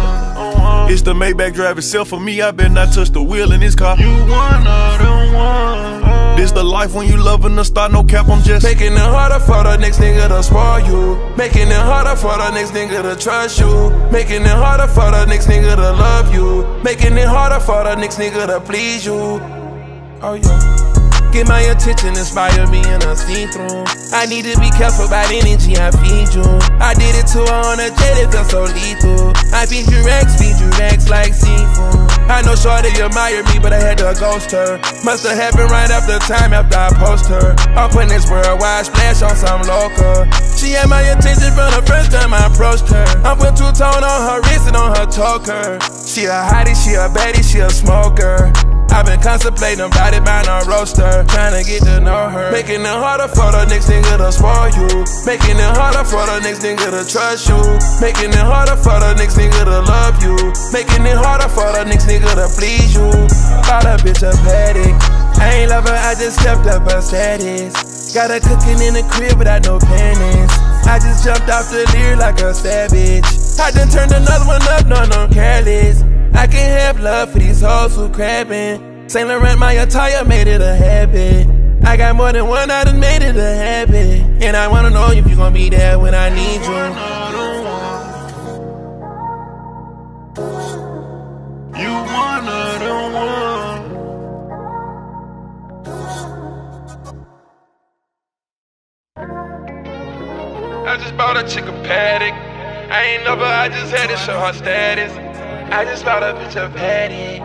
them. It's the Maybach drive itself for me. I better not touch the wheel in this car. You one of them one. This the life when you loving the star, no cap. I'm just making it harder for the next nigga to spoil you. Making it harder for the next nigga to trust you. Making it harder for the next nigga to love you. Making it harder for the next nigga to please you. Oh yeah. Get my attention, inspire me in a see-through. I need to be careful about energy I feed you. I did it to her on a jet, it felt so lethal. I feed you racks, feed you racks like seafood. I know shorty admired me, but I had to ghost her. Must have happened right after time after I post her. I'm putting this worldwide splash on some local. She had my attention from the first time I approached her. I'm put two-tone on her wrist and on her choker. She a hottie, she a baddie, she a smoker. I've been contemplating about it, buying a roaster, trying to get to know her. Making it harder for the next nigga to spoil you. Making it harder for the next nigga to trust you. Making it harder for the next nigga to love you. Making it harder for the next nigga to please you. Bought a bitch a paddock. I ain't love her, I just stepped up her status. Got her cooking in the crib without no panties. I just jumped off the leer like a savage. I done turned another one up, no, no, careless. I can't have love for these hoes who crabbing. Saint Laurent, my attire made it a habit. I got more than one, I done made it a habit. And I wanna know if you gon' be there when I need you. You one of the one. I just bought a chick a paddock. I ain't know, but I just had to show her status. I just bought a bitch a paddock.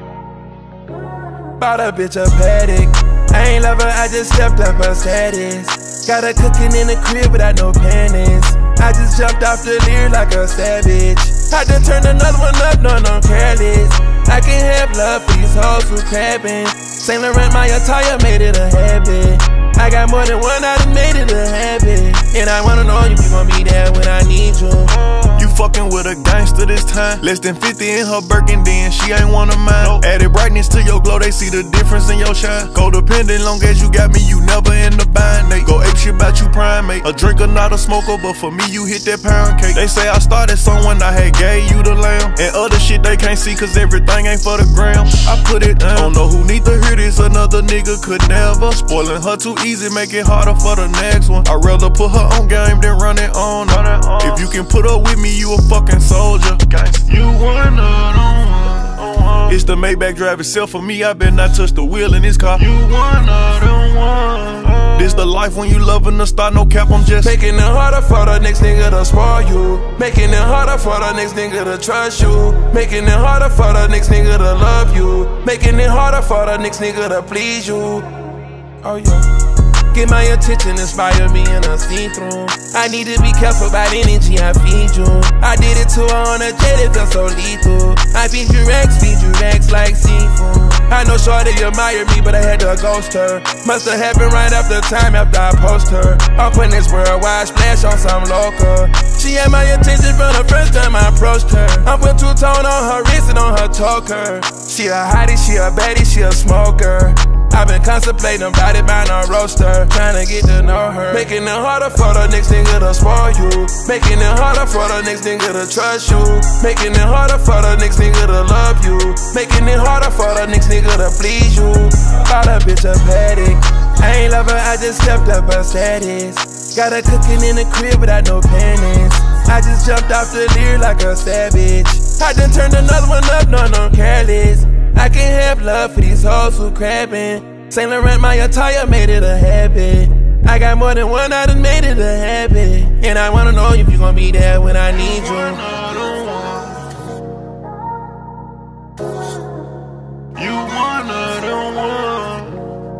Bought a bitch a paddock. I ain't love her, I just stepped up her status. Got her cooking in the crib without no panties. I just jumped off the leer like a savage. I done turned another one up, no, no, careless. I can't have love for these hoes who crabbing. Saint Laurent, my attire made it a habit. I got more than one, I done made it a habit. And I wanna know if you gon' be there when I need you. You fucking with a gangster this time. Less than fifty in her Birkin, then she ain't one of mine. Nope. Added brightness to your glow, they see the difference in your shine. Codependent, long as you got me, you never in the bind. They go ape shit about you primate. A drinker, not a smoker, but for me, you hit that pound cake. They say I started someone, I had gave you the lamb. And other shit they can't see, cause everything ain't for the gram. I put it down. Don't know who need to hear this, another nigga could never. Spoiling her too easy, make it harder for the next one. I'd rather put her on game than run it on her. If you can put up with me, you a fucking soldier. You one of them one. It's the Maybach drive itself for me, I better not touch the wheel in this car. You one of them one. This the life when you loving the star, no cap, I'm just making it harder for the next nigga to spoil you. Making it harder for the next nigga to trust you. Making it harder for the next nigga to love you. Making it harder for the next nigga to please you. Oh yeah. Get my attention, inspire me in a see-through. I need to be careful about energy I feed you. I did it to her on a jet, it felt so lethal. I feed you racks, feed you racks like seafood. I know shorty admired me, but I had to ghost her. Must have happened right after time after I post her. I'm putting this worldwide splash on some local. She had my attention from the first time I approached her. I'm put two-tone on her wrist and on her choker. She a hottie, she a baddie, she a smoker. I've been contemplating about it, buying a roaster, trying to get to know her. Making it harder for the next nigga to spoil you. Making it harder for the next nigga to trust you. Making it harder for the next nigga to love you. Making it harder for the next nigga to please you. Bought a bitch a paddock. I ain't love her, I just stepped up her status. Got her cooking in the crib without no panties. I just jumped off the leer like a savage. I done turned another one up, no, no, careless. I can't have love for these hoes who crabbing. Saint Laurent, my attire made it a habit. I got more than one, I done made it a habit. And I wanna know if you gon' be there when I need you. You one of the one.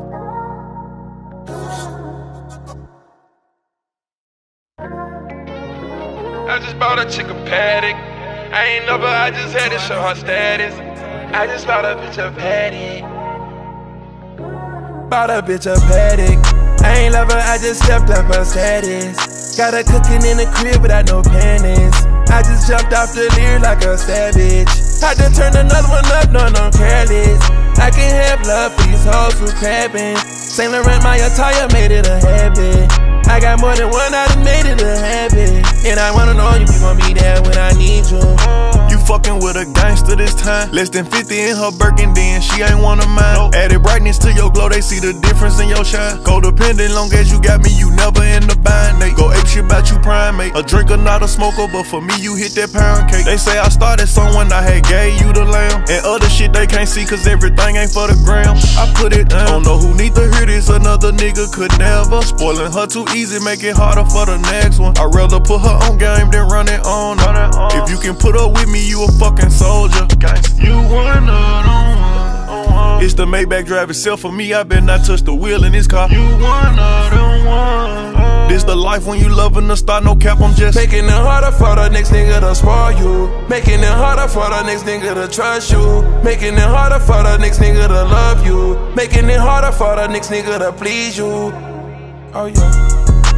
I just bought a chick a paddock. I ain't know, but I just had to show her status. I just bought a bitch a paddock. Bought a bitch a paddock. I ain't love her, I just stepped up her status. Got her cooking in the crib without no panties. I just jumped off the leer like a savage. I done turned another one up, no, no, careless. I can't have love for these hoes who crabbing. Saint Laurent, my attire made it a habit. I got more than one, I done made it a habit. And I wanna know if you gon' be there when I need you. You fucking with a gangster this time. Less than fifty in her Birkin, then she ain't one of mine. Nope. Added brightness to your glow, they see the difference in your shine. Codependent, long as you got me, you never in the bind. They go ape shit about you primate. A drinker, not a smoker, but for me, you hit that pound cake. They say I started someone, I had gave you the lamb. And other shit they can't see, cause everything ain't for the gram. I put it down. Don't know who need to hear this, another nigga could never. Spoiling her too easy, make it harder for the next one. I'd rather put her on game than run it on her. If you can put up with me, you a fucking soldier. You one of them one. It's the Maybach drive itself for me, I better not touch the wheel in this car. You one of them one. This the life when you loving the star, no cap, I'm just making it harder for the next nigga to spoil you. Making it harder for the next nigga to trust you. Making it harder for the next nigga to love you. Making it harder for the next nigga to please you. Oh yeah.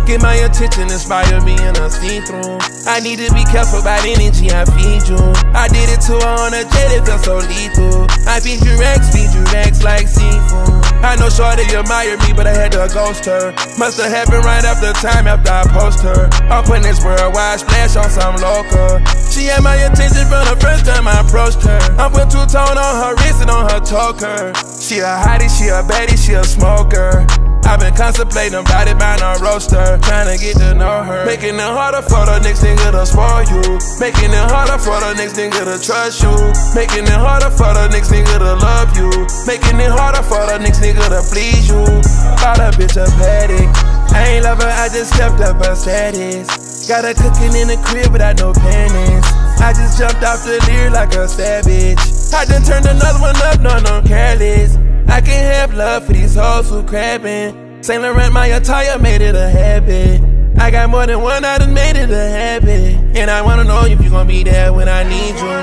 Get my attention, inspire me in a see-through. I need to be careful about energy I feed you. I did it to her on a jet, it felt so lethal. I feed you Rex, feed you Rex like seafood. I know shorty admired me, but I had to ghost her. Must have happened right after time after I post her. I'm putting this worldwide splash on some local. She had my attention from the first time I approached her. I'm put two-tone on her wrist and on her choker. She a hottie, she a baddie, she a smoker. I've been contemplating about it, buying a roaster, trying to get to know her. Making it harder for the next nigga to spoil you. Making it harder for the next nigga to trust you. Making it harder for the next nigga to love you. Making it harder for the next nigga to please you. Bought a bitch a Paddock. I ain't love her, I just stepped up her status. Got her cooking in the crib without no panties. I just jumped off the leer like a savage. I done turned another one up, no, no, careless. I can't have love for these hoes who crabbing. Saint Laurent, my attire made it a habit. I got more than one, I done made it a habit. And I wanna know if you gon' be there when I need you.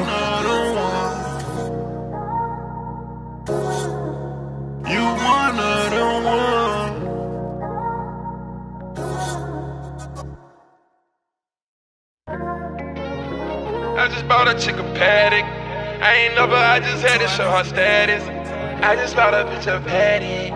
You one of the one. I just bought a chick a Paddock. I ain't know, but I just had to show her status. I just bought a bitch a Paddock.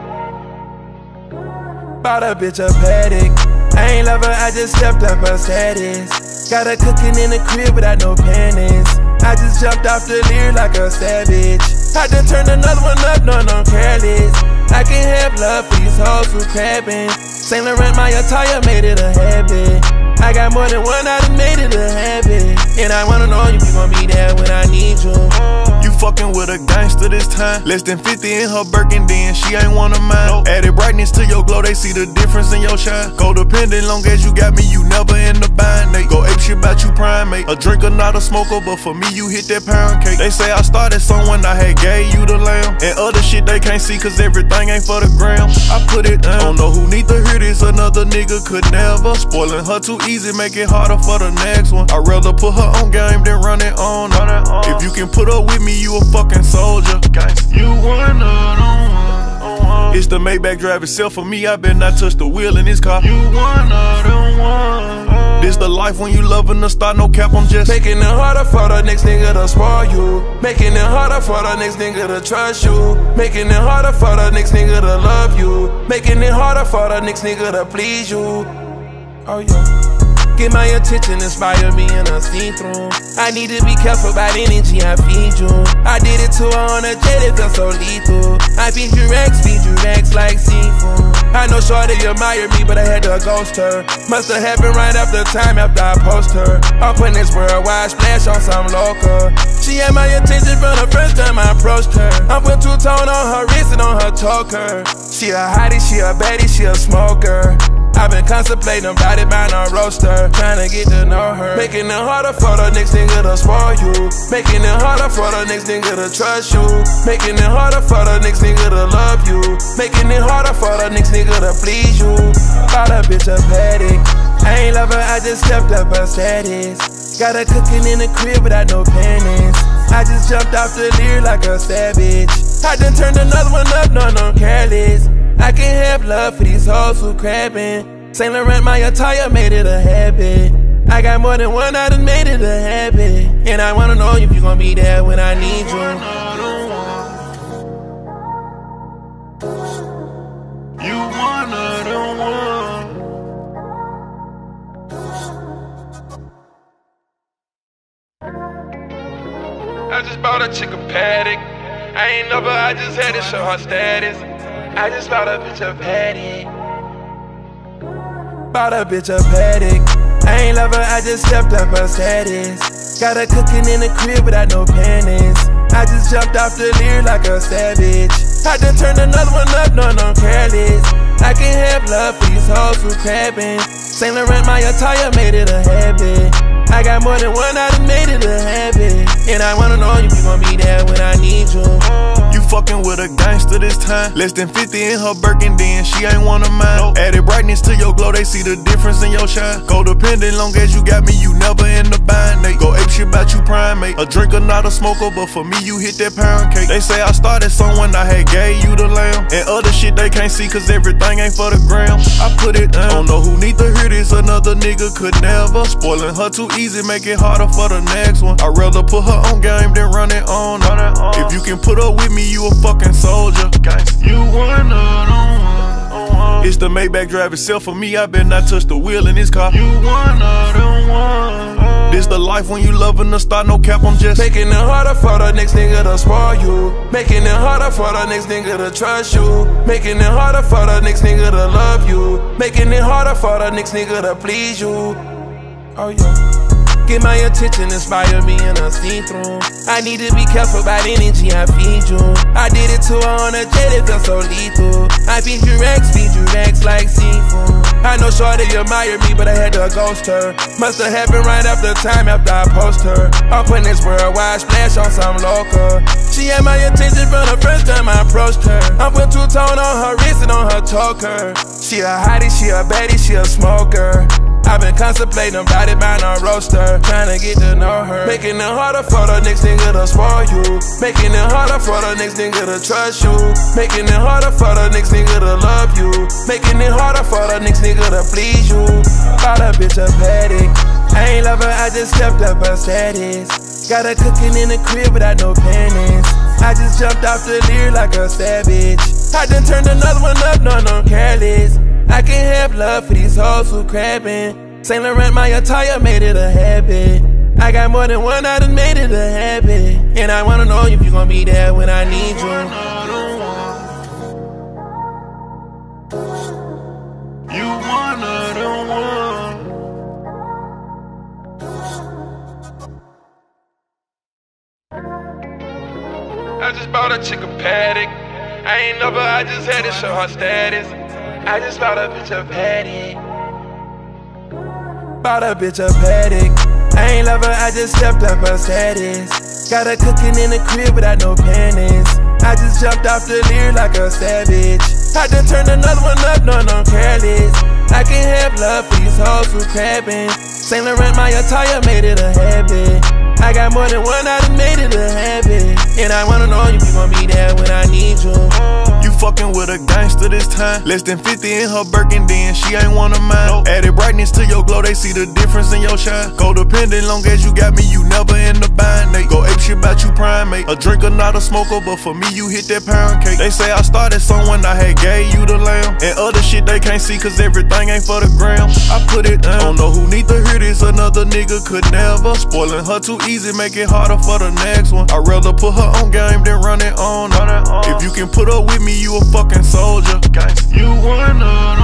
Bought a bitch a Paddock. I ain't love her, I just stepped up her status. Got her cooking in the crib without no panties. I just jumped off the leer like a savage. I done turned another one up, no, no, careless. I can't have love for these hoes who crabbing. Saint Laurent, my attire made it a habit. I got more than one, I done made it a habit. And I wanna know if you gon' be there when I need you. You fucking with a gangster this time. Less than fifty in her Birkin, then she ain't one of mine. Nope. Added brightness to your glow, they see the difference in your shine. Codependent, long as you got me, you never in the bind. They go ape shit about you primate. A drinker, not a smoker, but for me, you hit that pound cake. They say I started someone, I had gave you the lamb. And other shit they can't see, cause everything ain't for the gram. I put it down. Don't know who need to hear this, another nigga could never. Spoiling her too easy, make it harder for the next one. I'd rather put her on game than run it on her. If you can put up with me, you a fucking soldier. You one of them one. It's the Maybach drive itself for me. I better not touch the wheel in this car. You one of them one. This the life when you loving the star, no cap. I'm just making it harder for the next nigga to spoil you. Making it harder for the next nigga to trust you. Making it harder for the next nigga to love you. Making it harder for the next nigga to please you. Oh yeah. Get my attention, inspire me in a see-through. I need to be careful about energy I feed you. I did it to her on a jet, it felt so lethal. I feed you Rex, feed you Rex like seafood. I know shorty admired me, but I had to ghost her. Must have happened right after time after I post her. I'm putting this worldwide splash on some local. She had my attention from the first time I approached her. I'm put two-tone on her wrist and on her choker. She a hottie, she a baddie, she a smoker. I've been contemplating about it, buying a roaster, trying to get to know her. Making it harder for the next nigga to spoil you. Making it harder for the next nigga to trust you. Making it harder for the next nigga to love you. Making it harder for the next nigga to please you. Bought a bitch a Paddock. I ain't love her, I just stepped up her status. Got her cooking in the crib without no panties. I just jumped off the leer like a savage. I done turned another one up, no, no, careless. I can't have love for these hoes who crabbing. Saint Laurent, my attire made it a habit. I got more than one, I done made it a habit. And I wanna know if you gon' be there when I need you. You one of the one. I just bought a chick a Paddock. I ain't know, but I just had to show her status. I just bought a bitch a Paddock. Bought a bitch a Paddock. I ain't love her, I just stepped up her status. Got her cooking in the crib without no panties. I just jumped off the leer like a savage. I done turned another one up, no, no, careless. I can't have love for these hoes who crabbing. Saint Laurent, my attire made it a habit. I got more than one, I done made it a habit. And I wanna know if you gon' be there when I need you. You fucking with a gangster this time. Less than fifty in her Birkin, then she ain't one of mine. Nope. Added brightness to your glow, they see the difference in your shine. Codependent, long as you got me, you never in the bind. They go ape shit about you primate. A drinker, not a smoker, but for me, you hit that pound cake. They say I started someone, I had gave you the lamb. And other shit they can't see, cause everything ain't for the gram. I put it down. Don't know who need to hear this, another nigga could never. Spoiling her too easy, make it harder for the next one. I'd rather put her on game than run it on her. If you can put up with me, you a fucking soldier. You one of them. It's the Maybach drive itself for me, I better not touch the wheel in this car. You one of them one. This the life when you loving the star, no cap, I'm just making it harder for the next nigga to spoil you. Making it harder for the next nigga to trust you. Making it harder for the next nigga to love you. Making it harder for the next nigga to please you. Oh yeah. Get my attention, inspire me in a see-through. I need to be careful about energy I feed you. I did it to her on a jet, it felt so lethal. I feed you racks, feed you racks like seafood. I know shorty admired me, but I had to ghost her. Must have happened right after time after I post her. I'm putting this worldwide splash on some local. She had my attention from the first time I approached her. I'm put two-tone on her wrist and on her choker. She a hottie, she a baddie, she a smoker. I've been contemplating about it, buying a roaster, trying to get to know her. Making it harder for the next nigga to spoil you. Making it harder for the next nigga to trust you. Making it harder for the next nigga to love you. Making it harder for the next nigga to please you. Bought a bitch a Paddock. I ain't love her, I just stepped up her status. Got her cooking in the crib without no panties. I just jumped off the leer like a savage. I done turned another one up, no, no, careless. I can't have love for these hoes who crabbing. Saint Laurent, my attire made it a habit. I got more than one, I done made it a habit. And I wanna know if you gon' be there when I need you. You one of them one. I just bought a chick a Paddock. I ain't know, but I just had to show her status. I just bought a bitch a Paddock. Bought a bitch a Paddock. I ain't love her, I just stepped up her status. Got her cooking in the crib without no panties. I just jumped off the leer like a savage. I done turned another one up, no, no, careless. I can't have love for these hoes who crabbing. Saint Laurent, my attire made it a habit. I got more than one, I done made it a habit. And I wanna know if you gon' be there when I need you. You fucking with a gangster this time. Less than fifty in her Birkin, then she ain't one of mine. Nope. Added brightness to your glow, they see the difference in your shine. Codependent, long as you got me, you never in the bind. They go ape shit about you primate. A drinker, not a smoker, but for me, you hit that pound cake. They say I started someone, I had gave you the lamb. And other shit they can't see, cause everything ain't for the gram. I put it down. Don't know who need to hear this, another nigga could never. Spoiling her too easy, make it harder for the next one. I'd rather put her on game than run it on her. If you can put up with me, you a fucking soldier. You one of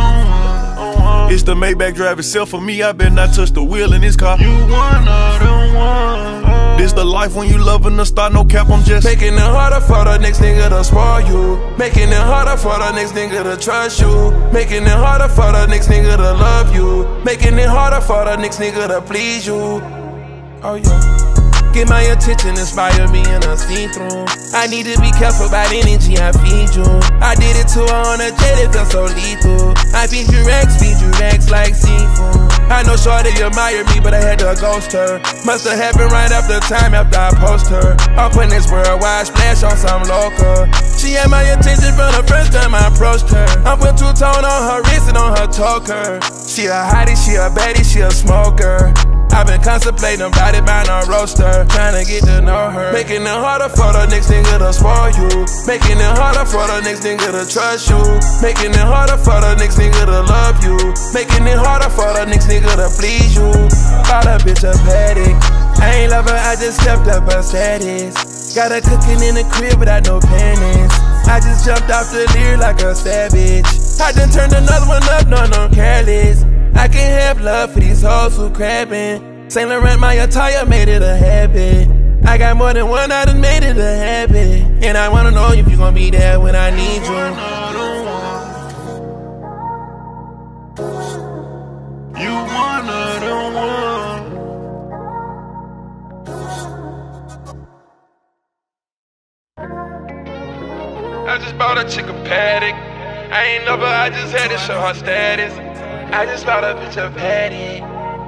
them. It's the Maybach drive itself for me, I better not touch the wheel in this car. You one of them one. This the life when you loving the star, no cap, I'm just making it harder for the next nigga to spoil you. Making it harder for the next nigga to trust you. Making it harder for the next nigga to love you. Making it harder for the next nigga to please you. Oh yeah. Get my attention, inspire me in a see-through. I need to be careful about energy I feed you. I did it to her on a jet, it felt so lethal. I feed you racks, feed you racks like seafood. I know shorty admired me, but I had to ghost her. Must have happened right after time after I post her. I'm putting this worldwide splash on some local. She had my attention from the first time I approached her. I'm put two-tone on her wrist and on her choker. She a hottie, she a baddie, she a smoker. I've been contemplating about it, buying a roaster, trying to get to know her. Making it harder for the next nigga to spoil you. Making it harder for the next nigga to trust you. Making it harder for the next nigga to love you. Making it harder for the next nigga to please you. Bought a bitch a Paddock. I ain't love her, I just stepped up her status. Got her cooking in the crib without no panties. I just jumped off the leer like a savage. I done turned another one up, no, no, careless. I can't have love for these hoes who crabbing. Saint Laurent, my attire made it a habit. I got more than one, I done made it a habit. And I wanna know if you gon' be there when I need you. You one of them one. just bought a chick a paddock. I ain't never, I just had to show her status. I just bought a bitch a paddock.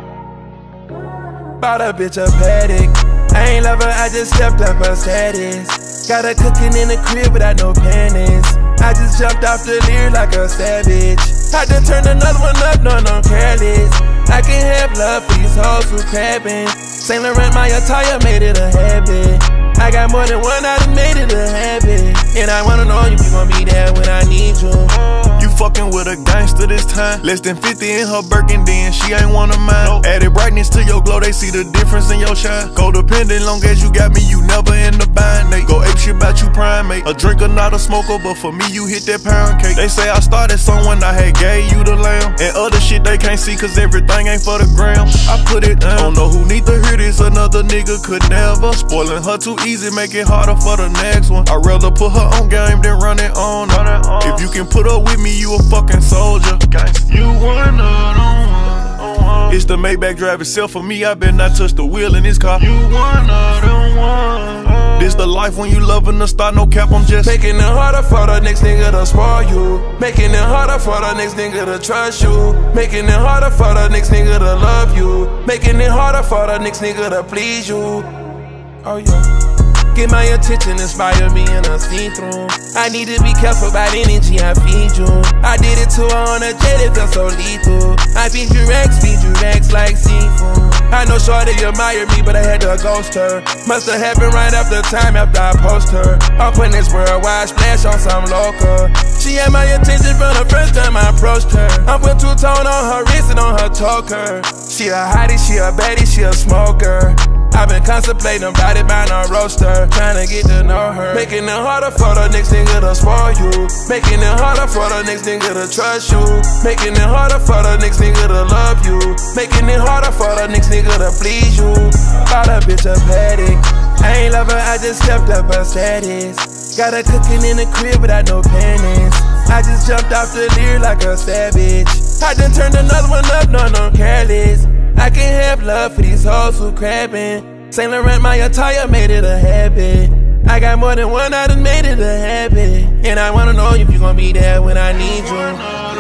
Bought a bitch a paddock. I ain't love her, I just stepped up her status. Got her cooking in the crib without no panties. I just jumped off the leer like a savage. I done turned another one up, no, no, careless. I can't have love for these hoes who crabbing. Saint Laurent, my attire made it a habit. I got more than one, I done made it a habit. And I wanna know if you gon' be there when I need you. You fucking with a gangster this time. Less than fifty in her Birkin, then she ain't one of mine. Nope. Added brightness to your glow, they see the difference in your shine. Codependent, long as you got me, you never in the bind. They go ape shit about you primate. A drinker, not a smoker, but for me, you hit that pound cake. They say I started someone, I had gave you the lamb. And other shit they can't see, cause everything ain't for the gram. I put it down. Don't know who need to hear this, another nigga could never. Spoiling her too easy, make it harder for the next one. I'd rather put her on game than run it on her. If you can put up with me, you a fucking soldier. You one of them one. It's the Maybach drive itself for me. I better not touch the wheel in this car. You one of them one. This the life when you loving the star, no cap. I'm just making it harder for the next nigga to spoil you. Making it harder for the next nigga to trust you. Making it harder for the next nigga to love you. Making it harder for the next nigga to please you. Oh yeah. Get my attention, inspire me in a see-through. I need to be careful about energy I feed you. I did it to her on a jet, it felt so lethal. I feed you racks, feed you racks like seafood. I know shorty admired me, but I had to ghost her. Must have happened right after time after I post her. I'm putting this worldwide splash on some local. She had my attention from the first time I approached her. I'm put two-tone on her wrist and on her choker. She a hottie, she a baddie, she a smoker. I've been contemplating about it, buying a roaster, trying to get to know her. Making it harder for the next nigga to spoil you. Making it harder for the next nigga to trust you. Making it harder for the next nigga to love you. Making it harder for the next nigga to please you. Bought a bitch a paddock. I ain't love her, I just stepped up her status. Got her cooking in the crib without no panties. I just jumped off the leer like a savage. I done turned another one up, no, no, careless. I can't have love for these hoes who crabbing. Saint Laurent, my attire made it a habit. I got more than one, I done made it a habit. And I wanna know if you gon' be there when I need you.